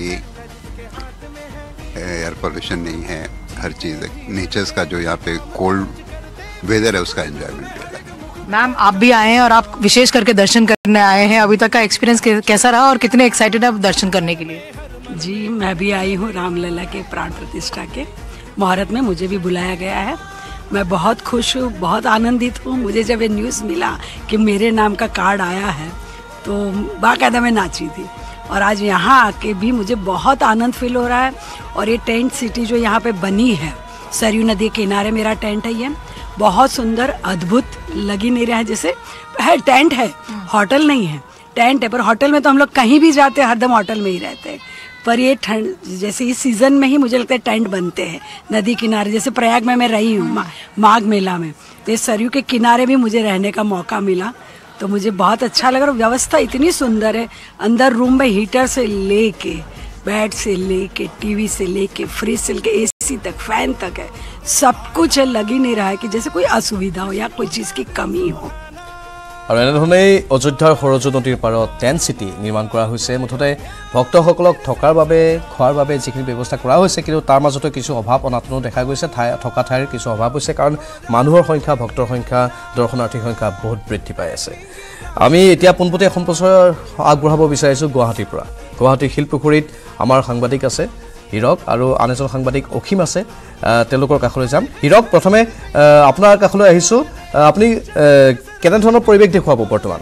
एयर पोल्यूशन नहीं है, हर चीज़ नेचर्स का जो यहाँ पे कोल्ड वेदर है उसका एंजॉयमेंट है। मैम आप भी आए हैं और आप विशेष करके दर्शन करने आए हैं, अभी तक का एक्सपीरियंस कैसा रहा और कितने एक्साइटेड है आप दर्शन करने के लिए? जी मैं भी आई हूँ रामलला के प्राण प्रतिष्ठा के मुहूर्त में, मुझे भी बुलाया गया है। मैं बहुत खुश हूँ, बहुत आनंदित हूँ। मुझे जब ये न्यूज़ मिला कि मेरे नाम का कार्ड आया है तो बाकायदा मैं नाची थी, और आज यहाँ आके भी मुझे बहुत आनंद फील हो रहा है। और ये टेंट सिटी जो यहाँ पे बनी है, सरयू नदी के किनारे मेरा टेंट है, ये बहुत सुंदर अद्भुत लग ही नहीं रहा है, जैसे है टेंट है, होटल नहीं है, टेंट है। पर होटल में तो हम लोग कहीं भी जाते हैं हरदम होटल में ही रहते हैं, पर ये ठंड जैसे इस सीज़न में ही मुझे लगता है टेंट बनते हैं नदी किनारे। जैसे प्रयाग में मैं रही हूँ मा, माघ मेला में, तो इस सरयू के किनारे भी मुझे रहने का मौका मिला, तो मुझे बहुत अच्छा लगा। और व्यवस्था इतनी सुंदर है, अंदर रूम में हीटर से लेके, बेड से लेके, टीवी से लेके, फ्रिज से लेके एसी तक, फैन तक है, सब कुछ है। लग ही नहीं रहा है कि जैसे कोई असुविधा हो या कोई चीज़ की कमी हो। और এনেধৰণেই অযোধ্যাৰ সৰজু নদীৰ পাৰত টেণ্ট চিটি নিৰ্মাণ কৰা হৈছে। মুঠতে ভক্তসকলক থকাৰ বাবে, খোৱাৰ বাবে যিখিনি ব্যৱস্থা কৰা হৈছে, কিন্তু তাৰ মাজতে কিছু অভাৱ অনাটনো দেখা গৈছে, ঠাই থকা ঠাইৰ কিছু অভাৱ হৈছে, কাৰণ মানুহৰ সংখ্যা, ভক্তৰ সংখ্যা, দৰ্শনাৰ্থীৰ সংখ্যা বহুত বৃদ্ধি পাই আছে। আমি এতিয়া পোনপটীয়া সম্প্ৰচাৰ আগবঢ়াব বিচাৰিছোঁ গুৱাহাটীৰ পৰা। গুৱাহাটীৰ শিলপুখুৰীত আমাৰ সাংবাদিক আছে হীৰক, আৰু আন এজন সাংবাদিক অসীম আছে, তেওঁলোকৰ কাষলৈ যাম। হীৰক, প্ৰথমে আপোনাৰ কাষলৈ আহিছোঁ, আপুনি কেনেধৰণৰ পৰিৱেশ দেখুৱাব বৰ্তমান?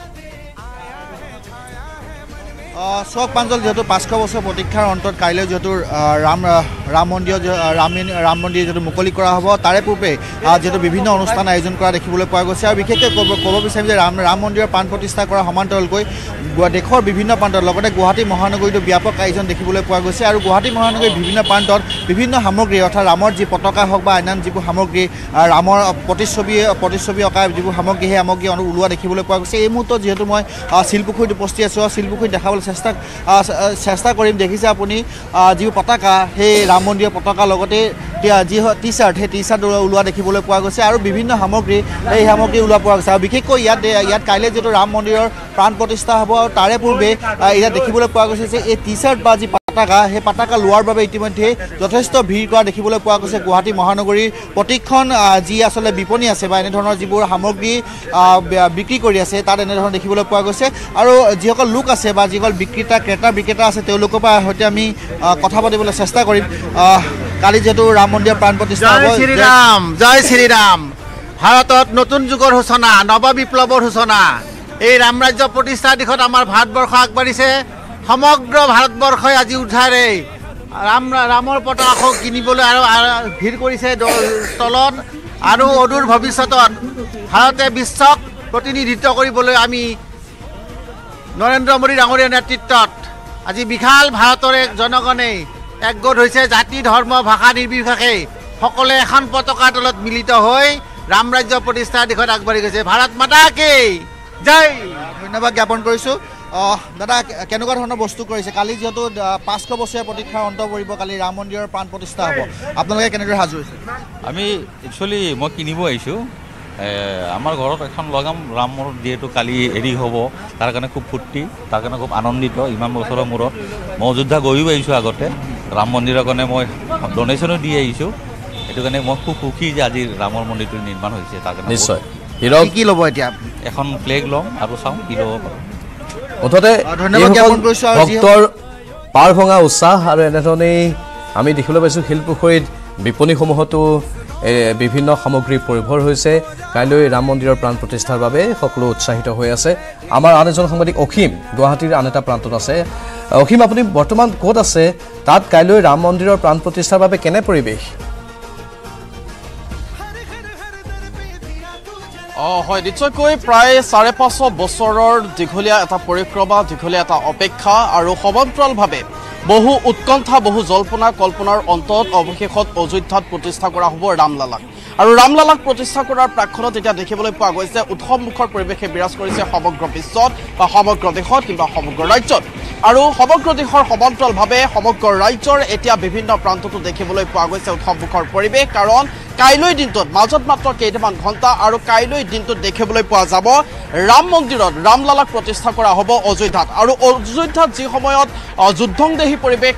চক প্ৰাঞ্জল, যেহেতু পাঁচশ বছৰ প্ৰতীক্ষাৰ অন্তত কাইলৈ যিহেতু ৰাম ৰাম মন্দিৰ ৰাম ৰাম মন্দিৰ যিহেতু মুকলি কৰা হ'ব, তাৰে পূৰ্বে যিহেতু বিভিন্ন অনুষ্ঠান আয়োজন কৰা দেখিবলৈ পোৱা গৈছে। আৰু বিশেষকৈ ক'ব ক'ব বিচাৰিম যে ৰাম ৰাম মন্দিৰৰ প্ৰাণ প্ৰতিষ্ঠা কৰাৰ সমান্তৰালকৈ দেশৰ বিভিন্ন প্ৰান্তত, লগতে গুৱাহাটী মহানগৰীতো ব্যাপক আয়োজন দেখিবলৈ পোৱা গৈছে। আৰু গুৱাহাটী মহানগৰীৰ বিভিন্ন প্ৰান্তত বিভিন্ন সামগ্ৰী, অৰ্থাৎ ৰামৰ যি পতাকা হওক বা আন আন যিবোৰ সামগ্ৰী, ৰামৰ প্ৰতিচ্ছবি প্ৰতিচ্ছবি অঁকা যিবোৰ সামগ্ৰী, সেই সামগ্ৰী ওলোৱা দেখিবলৈ পোৱা গৈছে। এই মুহূৰ্তত যিহেতু মই শিলপুখুৰীত উপস্থিত আছোঁ, শিলপুখুৰীত দেখাবলৈ চেষ্টা চেষ্টা কৰিম। দেখিছে আপুনি যিবোৰ পতাকা, সেই ৰাম মন্দিৰৰ পতাকা, লগতে যি টি চাৰ্ট, সেই টি চাৰ্ট ওলোৱা দেখিবলৈ পোৱা গৈছে, আৰু বিভিন্ন সামগ্ৰী, এই সামগ্ৰী ওলোৱা পোৱা গৈছে। আৰু বিশেষকৈ ইয়াত ইয়াত কাইলৈ যিহেতু ৰাম মন্দিৰৰ প্ৰাণ প্ৰতিষ্ঠা হ'ব, আৰু তাৰে পূৰ্বে ইয়াত দেখিবলৈ পোৱা গৈছে যে এই টি চাৰ্ট বা যি পতাকা, সেই পতাকা লোৱাৰ বাবে ইতিমধ্যে যথেষ্ট ভিৰ কৰা দেখিবলৈ পোৱা গৈছে। গুৱাহাটী মহানগৰীৰ প্ৰতিখন যি আচলতে বিপণী আছে বা এনেধৰণৰ যিবোৰ সামগ্ৰী বিক্ৰী কৰি আছে, তাত এনেধৰণৰ দেখিবলৈ পোৱা গৈছে। আৰু যিসকল লোক আছে বা যিসকল বিক্ৰেতা ক্ৰেতা বিক্ৰেতা আছে, তেওঁলোকৰ পৰা সৈতে আমি কথা পাতিবলৈ চেষ্টা কৰিম। কালি যিহেতু ৰাম মন্দিৰৰ প্ৰাণ প্ৰতিষ্ঠা হ'ব। জয় শ্ৰীৰাম, জয় শ্ৰীৰাম। ভাৰতত নতুন যুগৰ সূচনা, নৱ বিপ্লৱৰ সূচনা। এই ৰাম ৰাজ্য প্ৰতিষ্ঠাৰ দিশত আমাৰ ভাৰতবৰ্ষ আগবাঢ়িছে। সমগ্ৰ ভাৰতবৰ্ষই আজি উঠাৰে ৰাম ৰামৰ পতাকা কিনিবলৈ আৰু ভিৰ কৰিছে তলত, আৰু অদূৰ ভৱিষ্যতত ভাৰতে বিশ্বক প্ৰতিনিধিত্ব কৰিবলৈ আমি নৰেন্দ্ৰ মোদী ডাঙৰীয়াৰ নেতৃত্বত আজি বিশাল ভাৰতৰ এক জনগণে একগোট হৈছে জাতি ধৰ্ম ভাষা নিৰ্বিশেষে সকলোৱে এখন পতাকাৰ তলত মিলিত হৈ ৰাম ৰাজ্য প্ৰতিষ্ঠাৰ দিশত আগবাঢ়ি গৈছে ভাৰত মাতা কি জয় ধন্যবাদ জ্ঞাপন কৰিছোঁ দাদা কেনেকুৱা ধৰণৰ বস্তু কৰিছে কালি যিহেতু পাঁচশ বছৰীয়া প্ৰতীক্ষাৰ অন্ত পৰিব কালি ৰাম মন্দিৰৰ প্ৰাণ প্ৰতিষ্ঠা হ'ব আপোনালোকে কেনেদৰে সাজু হৈছে আমি একচুৱেলি মই কিনিব আহিছোঁ আমাৰ ঘৰত এখন লগাম ৰামৰ যিহেতু কালি হেৰি হ'ব তাৰ কাৰণে খুব ফূৰ্তি তাৰ কাৰণে খুব আনন্দিত ইমান বছৰৰ মূৰত মই অযোধ্যা গৈও আহিছোঁ আগতে ৰাম মন্দিৰৰ কাৰণে মই ডনেশ্যনো দি আহিছোঁ সেইটো কাৰণে মই খুব সুখী যে আজি ৰামৰ মন্দিৰটো নিৰ্মাণ হৈছে তাৰ কাৰণে নিশ্চয় কি ল'ব এতিয়া এখন ফ্লেগ ল'ম আৰু চাওঁ কি ল'ব পাৰোঁ মুঠতে ভক্তৰ পাৰ ভঙা উৎসাহ আৰু এনেধৰণেই আমি দেখিবলৈ পাইছোঁ শিলপুখুৰীত বিপণীসমূহতো বিভিন্ন সামগ্ৰী পৰিভৰ হৈছে কাইলৈ ৰাম মন্দিৰৰ প্ৰাণ প্ৰতিষ্ঠাৰ বাবে সকলো উৎসাহিত হৈ আছে আমাৰ আন এজন সাংবাদিক অসীম গুৱাহাটীৰ আন এটা প্ৰান্তত আছে অসীম আপুনি বৰ্তমান ক'ত আছে তাত কাইলৈ ৰাম মন্দিৰৰ প্ৰাণ প্ৰতিষ্ঠাৰ বাবে কেনে পৰিৱেশ অঁ হয় নিশ্চয়কৈ প্ৰায় চাৰে পাঁচশ বছৰৰ দীঘলীয়া এটা পৰিক্ৰমা দীঘলীয়া এটা অপেক্ষা আৰু সমান্তৰালভাৱে বহু উৎকণ্ঠা বহু জল্পনা কল্পনাৰ অন্তত অৱশেষত অযোধ্যাত প্ৰতিষ্ঠা কৰা হ'ব ৰামলালাক আৰু ৰামলালাক প্ৰতিষ্ঠা কৰাৰ প্ৰাক্ষণত এতিয়া দেখিবলৈ পোৱা গৈছে উৎসৱমুখৰ পৰিৱেশে বিৰাজ কৰিছে সমগ্ৰ বিশ্বত বা সমগ্ৰ দেশত কিংবা সমগ্ৰ ৰাজ্যত আৰু সমগ্ৰ দেশৰ সমান্তৰালভাৱে সমগ্ৰ ৰাজ্যৰ এতিয়া বিভিন্ন প্ৰান্ততো দেখিবলৈ পোৱা গৈছে উৎসৱমুখৰ পৰিৱেশ কাৰণ কাইলৈ দিনটোত মাজত মাত্ৰ কেইটামান ঘণ্টা আৰু কাইলৈ দিনটোত দেখিবলৈ পোৱা যাব ৰাম মন্দিৰত ৰামলালাক প্ৰতিষ্ঠা কৰা হ'ব অযোধ্যাত আৰু অযোধ্যাত যি সময়ত যুদ্ধংদেহী পৰিৱেশ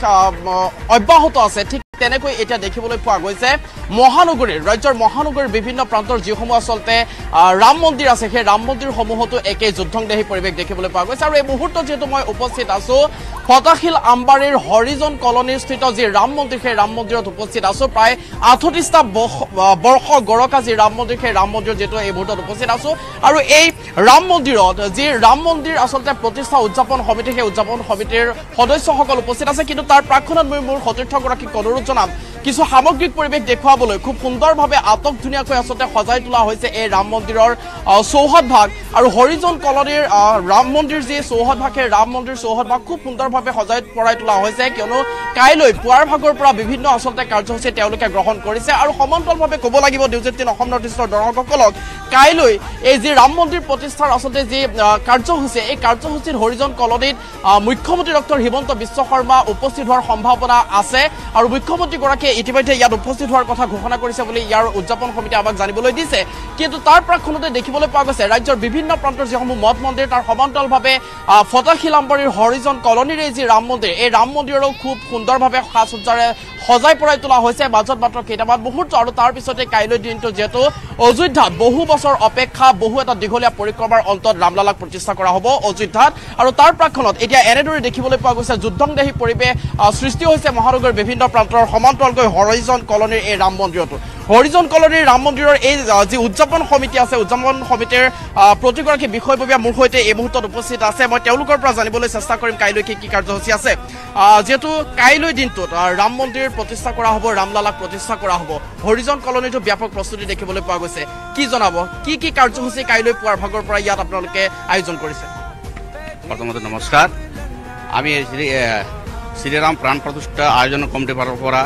অব্যাহত আছে ঠিক তেনেকৈ এতিয়া দেখিবলৈ পোৱা গৈছে মহানগৰীৰ ৰাজ্যৰ মহানগৰীৰ বিভিন্ন প্ৰান্তৰ যিসমূহ আচলতে ৰাম মন্দিৰ আছে সেই ৰাম মন্দিৰসমূহতো একেই যুদ্ধংদেহী পৰিৱেশ দেখিবলৈ পোৱা গৈছে আৰু এই মুহূৰ্তত যিহেতু মই উপস্থিত আছোঁ ফটাশিল আমবাৰীৰ হৰিজন কলনীৰ স্থিত যি ৰাম মন্দিৰ সেই ৰাম মন্দিৰত উপস্থিত আছোঁ প্ৰায় আঠত্ৰিছটা বৰ্ষ গৰকা যি ৰাম মন্দিৰ সেই ৰাম মন্দিৰত যিহেতু এই মুহূৰ্তত উপস্থিত আছোঁ আৰু এই ৰাম মন্দিৰত যি ৰাম মন্দিৰ আচলতে প্ৰতিষ্ঠা উদযাপন সমিতি সেই উদযাপন সমিতিৰ সদস্যসকল উপস্থিত আছে কিন্তু তাৰ প্ৰাক্ষণত মই মোৰ সতীৰ্থগৰাকীক অনুৰোধ জনাম কিছু সামগ্ৰিক পৰিৱেশ দেখুৱাবলৈ খুব সুন্দৰভাৱে আটক ধুনীয়াকৈ আচলতে সজাই তোলা হৈছে এই ৰাম মন্দিৰৰ চৌহদ ভাগ আৰু হৰিজন কলনীৰ ৰাম মন্দিৰ যি চৌহদ ভাগ সেই ৰাম মন্দিৰ চৌহদ ভাগ খুব সুন্দৰভাৱে সজাই পৰাই তোলা হৈছে কিয়নো কাইলৈ পুৱাৰ ভাগৰ পৰা বিভিন্ন আচলতে কাৰ্যসূচী তেওঁলোকে গ্ৰহণ কৰিছে আৰু সমান্তৰালভাৱে ক'ব লাগিব নিউজ এইটিন অসম নৰ্থ ইষ্টৰ দৰ্শকসকলক কাইলৈ এই যি ৰাম মন্দিৰ প্ৰতিষ্ঠাৰ আচলতে যি কাৰ্যসূচী এই কাৰ্যসূচীত হৰিজন কলনীত মুখ্যমন্ত্ৰী ডক্টৰ হিমন্ত বিশ্ব শৰ্মা উপস্থিত হোৱাৰ সম্ভাৱনা আছে আৰু মুখ্যমন্ত্ৰীগৰাকীয়ে ইতিমধ্যে ইয়াত উপস্থিত হোৱাৰ কথা ঘোষণা কৰিছে বুলি ইয়াৰ উদযাপন সমিতিয়ে আমাক জানিবলৈ দিছে কিন্তু তাৰ প্ৰাক্ষণতে দেখিবলৈ পোৱা গৈছে ৰাজ্যৰ বিভিন্ন প্ৰান্তৰ যিসমূহ মঠ মন্দিৰ তাৰ সমান্তৰালভাৱে ফটাশিল আমবাৰীৰ হৰিজন কলনীৰ এই যি ৰাম মন্দিৰ এই ৰাম মন্দিৰৰো খুব সুন্দৰভাৱে সাজ সজ্জাৰে সজাই পৰাই তোলা হৈছে মাজত মাত্ৰ কেইটামান মুহূৰ্ত আৰু তাৰ পিছতে কাইলৈ দিনটো যিহেতু অযোধ্যাত বহু বছৰ অপেক্ষা বহু এটা দীঘলীয়া পৰিক্ৰমাৰ অন্তত ৰামলালাক প্ৰতিষ্ঠা কৰা হ'ব অযোধ্যাত আৰু তাৰ প্ৰাক্ষণত এতিয়া এনেদৰে দেখিবলৈ পোৱা গৈছে যুদ্ধংদেহী পৰিৱেশ সৃষ্টি হৈছে মহানগৰীৰ বিভিন্ন প্ৰান্তৰ সমান্তৰালকৈ হৰিজন কলনীৰ এই ৰাম মন্দিৰতো হৰিজন কলনীৰ ৰাম মন্দিৰৰ এই যি উদযাপন সমিতি আছে উদযাপন সমিতিৰ প্ৰতিগৰাকী বিষয়ববীয়া মোৰ সৈতে এই মুহূৰ্তত উপস্থিত আছে মই তেওঁলোকৰ পৰা জানিবলৈ চেষ্টা কৰিম কাইলৈ কি কি কাৰ্যসূচী আছে যিহেতু কাইলৈ দিনটোত ৰাম মন্দিৰ প্ৰতিষ্ঠা কৰা হ'ব ৰামলালাক প্ৰতিষ্ঠা কৰা হ'ব হৰিজন কলনীতো ব্যাপক প্ৰস্তুতি দেখিবলৈ পোৱা গৈছে কি জনাব কি কি কাৰ্যসূচী কাইলৈ পুৱাৰ ভাগৰ পৰা ইয়াত আপোনালোকে আয়োজন কৰিছে প্ৰথমতে নমস্কাৰ আমি শ্ৰী শ্ৰীৰাম প্ৰাণ প্ৰতিষ্ঠা আয়োজন কমিটিৰ পৰা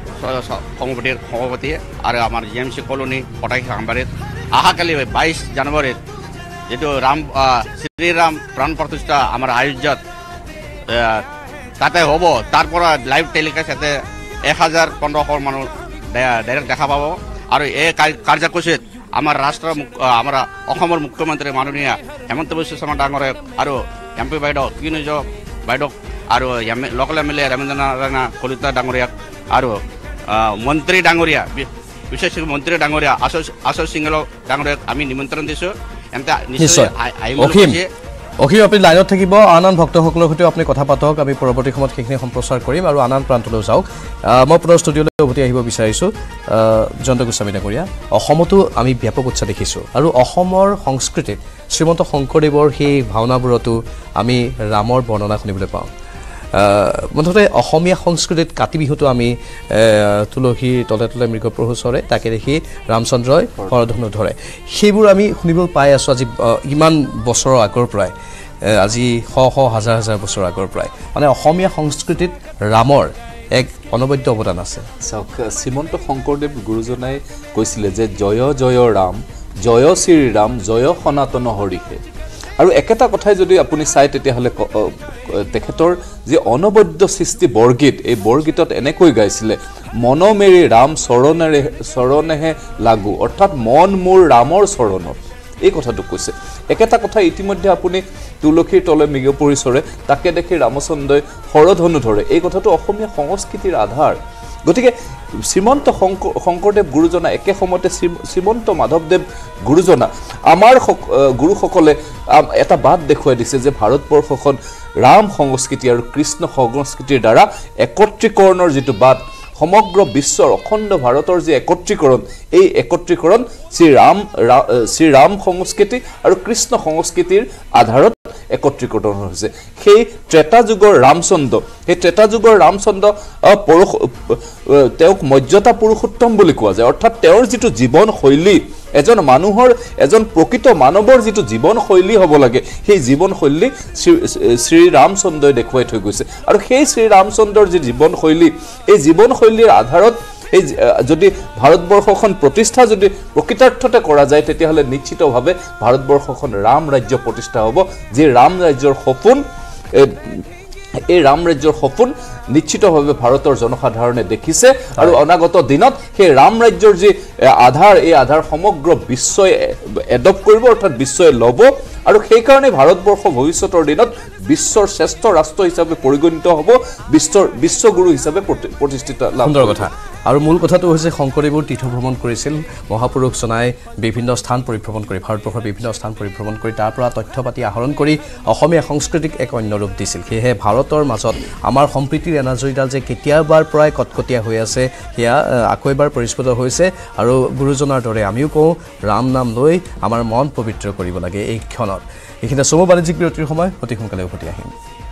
সভাপতিৰ সভাপতি আৰু আমাৰ G M C colony Fatasil আমবাৰীত অহাকালি বাইছ জানুৱাৰীত যিটো ৰাম শ্ৰীৰাম প্ৰাণ প্ৰতিষ্ঠা আমাৰ আয়োজ্যত তাতে হ'ব তাৰ পৰা লাইভ টেলিকাষ্ট ইয়াতে এক হাজাৰ পোন্ধৰশ মানুহ ডাইৰেক্ট দেখা পাব আৰু এই কাৰ্যসূচীত আমাৰ ৰাষ্ট্ৰৰ আমাৰ অসমৰ মুখ্যমন্ত্ৰী মাননীয় হেমন্ত বিশ্ব শৰ্মা ডাঙৰে আৰু এম পি বাইদেউ কিনুজ বাইদেউ আৰু local M L A Rabindra Narayan Kalita ডাঙৰীয়াক আৰু মন্ত্ৰী ডাঙৰীয়া বিশেষ মন্ত্ৰী ডাঙৰীয়া আশোক সিংহল ডাঙৰীয়াক আমি নিমন্ত্ৰণ দিছোঁ এনে নিশ্চয় অসীম অসীম আপুনি লাইনত থাকিব আন আন ভক্তসকলৰ সৈতেও আপুনি কথা পাতক আমি পৰৱৰ্তী সময়ত সেইখিনি সম্প্ৰচাৰ কৰিম আৰু আন আন প্ৰান্তলৈ যাওক মই পুনৰ ষ্টুডিঅ'লৈ উভতি আহিব বিচাৰিছোঁ জয়ন্ত গোস্বামী ডাঙৰীয়া অসমতো আমি ব্যাপক উৎসাহ দেখিছোঁ আৰু অসমৰ সংস্কৃতিত শ্ৰীমন্ত শংকৰদেৱৰ সেই ভাওনাবোৰতো আমি ৰামৰ বৰ্ণনা শুনিবলৈ পাওঁ মুঠতে অসমীয়া সংস্কৃতিত কাতি বিহুটো আমি তুলসীৰ তলে তলে মৃগপহু চৰে তাকে দেখি ৰামচন্দ্ৰই হৰধনু ধৰে সেইবোৰ আমি শুনিবলৈ পাই আছোঁ আজি ইমান বছৰৰ আগৰ পৰাই আজি শ শ হাজাৰ হাজাৰ বছৰ আগৰ পৰাই মানে অসমীয়া সংস্কৃতিত ৰামৰ এক অনবদ্য অৱদান আছে চাওক শ্ৰীমন্ত শংকৰদেৱ গুৰুজনাই কৈছিলে যে জয় জয় ৰাম জয় শ্ৰীৰাম জয় সনাতন হৰিহে আৰু একেটা কথাই যদি আপুনি চাই তেতিয়াহ'লে তেখেতৰ যে অনবদ্য সৃষ্টি বৰগীত এই বৰগীতত এনেকৈ গাইছিলে মন মেৰি ৰাম চৰণেৰে চৰণেহে লাগু অৰ্থাৎ মন মোৰ ৰামৰ চৰণত এই কথাটো কৈছে একেটা কথা ইতিমধ্যে আপুনি তুলসীৰ তলে মৃগ পৰিচৰে তাকে দেখি ৰামচন্দ্ৰই হৰধনু ধৰে এই কথাটো অসমীয়া সংস্কৃতিৰ আধাৰ গতিকে শ্ৰীমন্ত শংকৰদেৱ গুৰুজনা একে সময়তে শ্ৰীমন্ত মাধৱদেৱ গুৰুজনা আমাৰ গুৰুসকলে এটা বাট দেখুৱাই দিছে যে ভাৰতবৰ্ষখন ৰাম সংস্কৃতি আৰু কৃষ্ণ সংস্কৃতিৰ দ্বাৰা একত্ৰীকৰণৰ যিটো বাট সমগ্ৰ বিশ্বৰ অখণ্ড ভাৰতৰ যে একত্ৰীকৰণ এই একত্ৰীকৰণ শ্ৰী ৰাম শ্ৰী ৰাম সংস্কৃতি আৰু কৃষ্ণ সংস্কৃতিৰ আধাৰত একত্ৰীকৰণ হৈছে সেই ত্ৰেতা যুগৰ ৰামচন্দ্ৰ সেই ত্ৰেতা যুগৰ ৰামচন্দ্ৰ পুৰুষ তেওঁক মৰ্যাদা পুৰুষোত্তম বুলি কোৱা যায় অৰ্থাৎ তেওঁৰ যিটো জীৱন শৈলী এজন মানুহৰ এজন প্ৰকৃত মানৱৰ যিটো জীৱন শৈলী হ'ব লাগে সেই জীৱন শৈলী শ্ৰী ৰামচন্দ্ৰই দেখুৱাই থৈ গৈছে আৰু সেই শ্ৰী ৰামচন্দ্ৰৰ যি জীৱন শৈলী এই জীৱন শৈলীৰ আধাৰত এই যদি ভাৰতবৰ্ষখন প্ৰতিষ্ঠা যদি প্ৰকৃতাৰ্থতে কৰা যায় তেতিয়াহ'লে নিশ্চিতভাৱে ভাৰতবৰ্ষখন ৰাম ৰাজ্য প্ৰতিষ্ঠা হ'ব যি ৰাম ৰাজ্যৰ সপোন এই ৰাম ৰাজ্যৰ সপোন নিশ্চিতভাৱে ভাৰতৰ জনসাধাৰণে দেখিছে আৰু অনাগত দিনত সেই ৰাম ৰাজ্যৰ যি আধাৰ এই আধাৰ সমগ্ৰ বিশ্বই এডপ্ট কৰিব অৰ্থাৎ বিশ্বই ল'ব আৰু সেইকাৰণে ভাৰতবৰ্ষ ভৱিষ্যতৰ দিনত বিশ্বৰ শ্ৰেষ্ঠ ৰাষ্ট্ৰ হিচাপে পৰিগণিত হ'ব বিশ্বৰ বিশ্বগুৰু হিচাপে প্ৰতিষ্ঠিত লাভ সুন্দৰ কথা আৰু মূল কথাটো হৈছে শংকৰদেৱৰ তীৰ্থ ভ্ৰমণ কৰিছিল মহাপুৰুষজনাই বিভিন্ন স্থান পৰিভ্ৰমণ কৰি ভাৰতবৰ্ষৰ বিভিন্ন স্থান পৰিভ্ৰমণ কৰি তাৰ পৰা তথ্য পাতি আহৰণ কৰি অসমীয়া সংস্কৃতিক এক অন্য ৰূপ দিছিল সেয়েহে ভাৰতৰ মাজত আমাৰ সম্প্ৰীতিৰ এনাজৰীডাল যে কেতিয়াবাৰ পৰাই কটকটীয়া হৈ আছে সেয়া আকৌ এবাৰ পৰিস্ফুট হৈছে আৰু গুৰুজনাৰ দৰে আমিও কওঁ ৰাম নাম লৈ আমাৰ মন পবিত্ৰ কৰিব লাগে এই ক্ষণত এইখিনি চমু বাণিজ্যিক বিৰতিৰ সময় অতি সোনকালে উভতি আহিম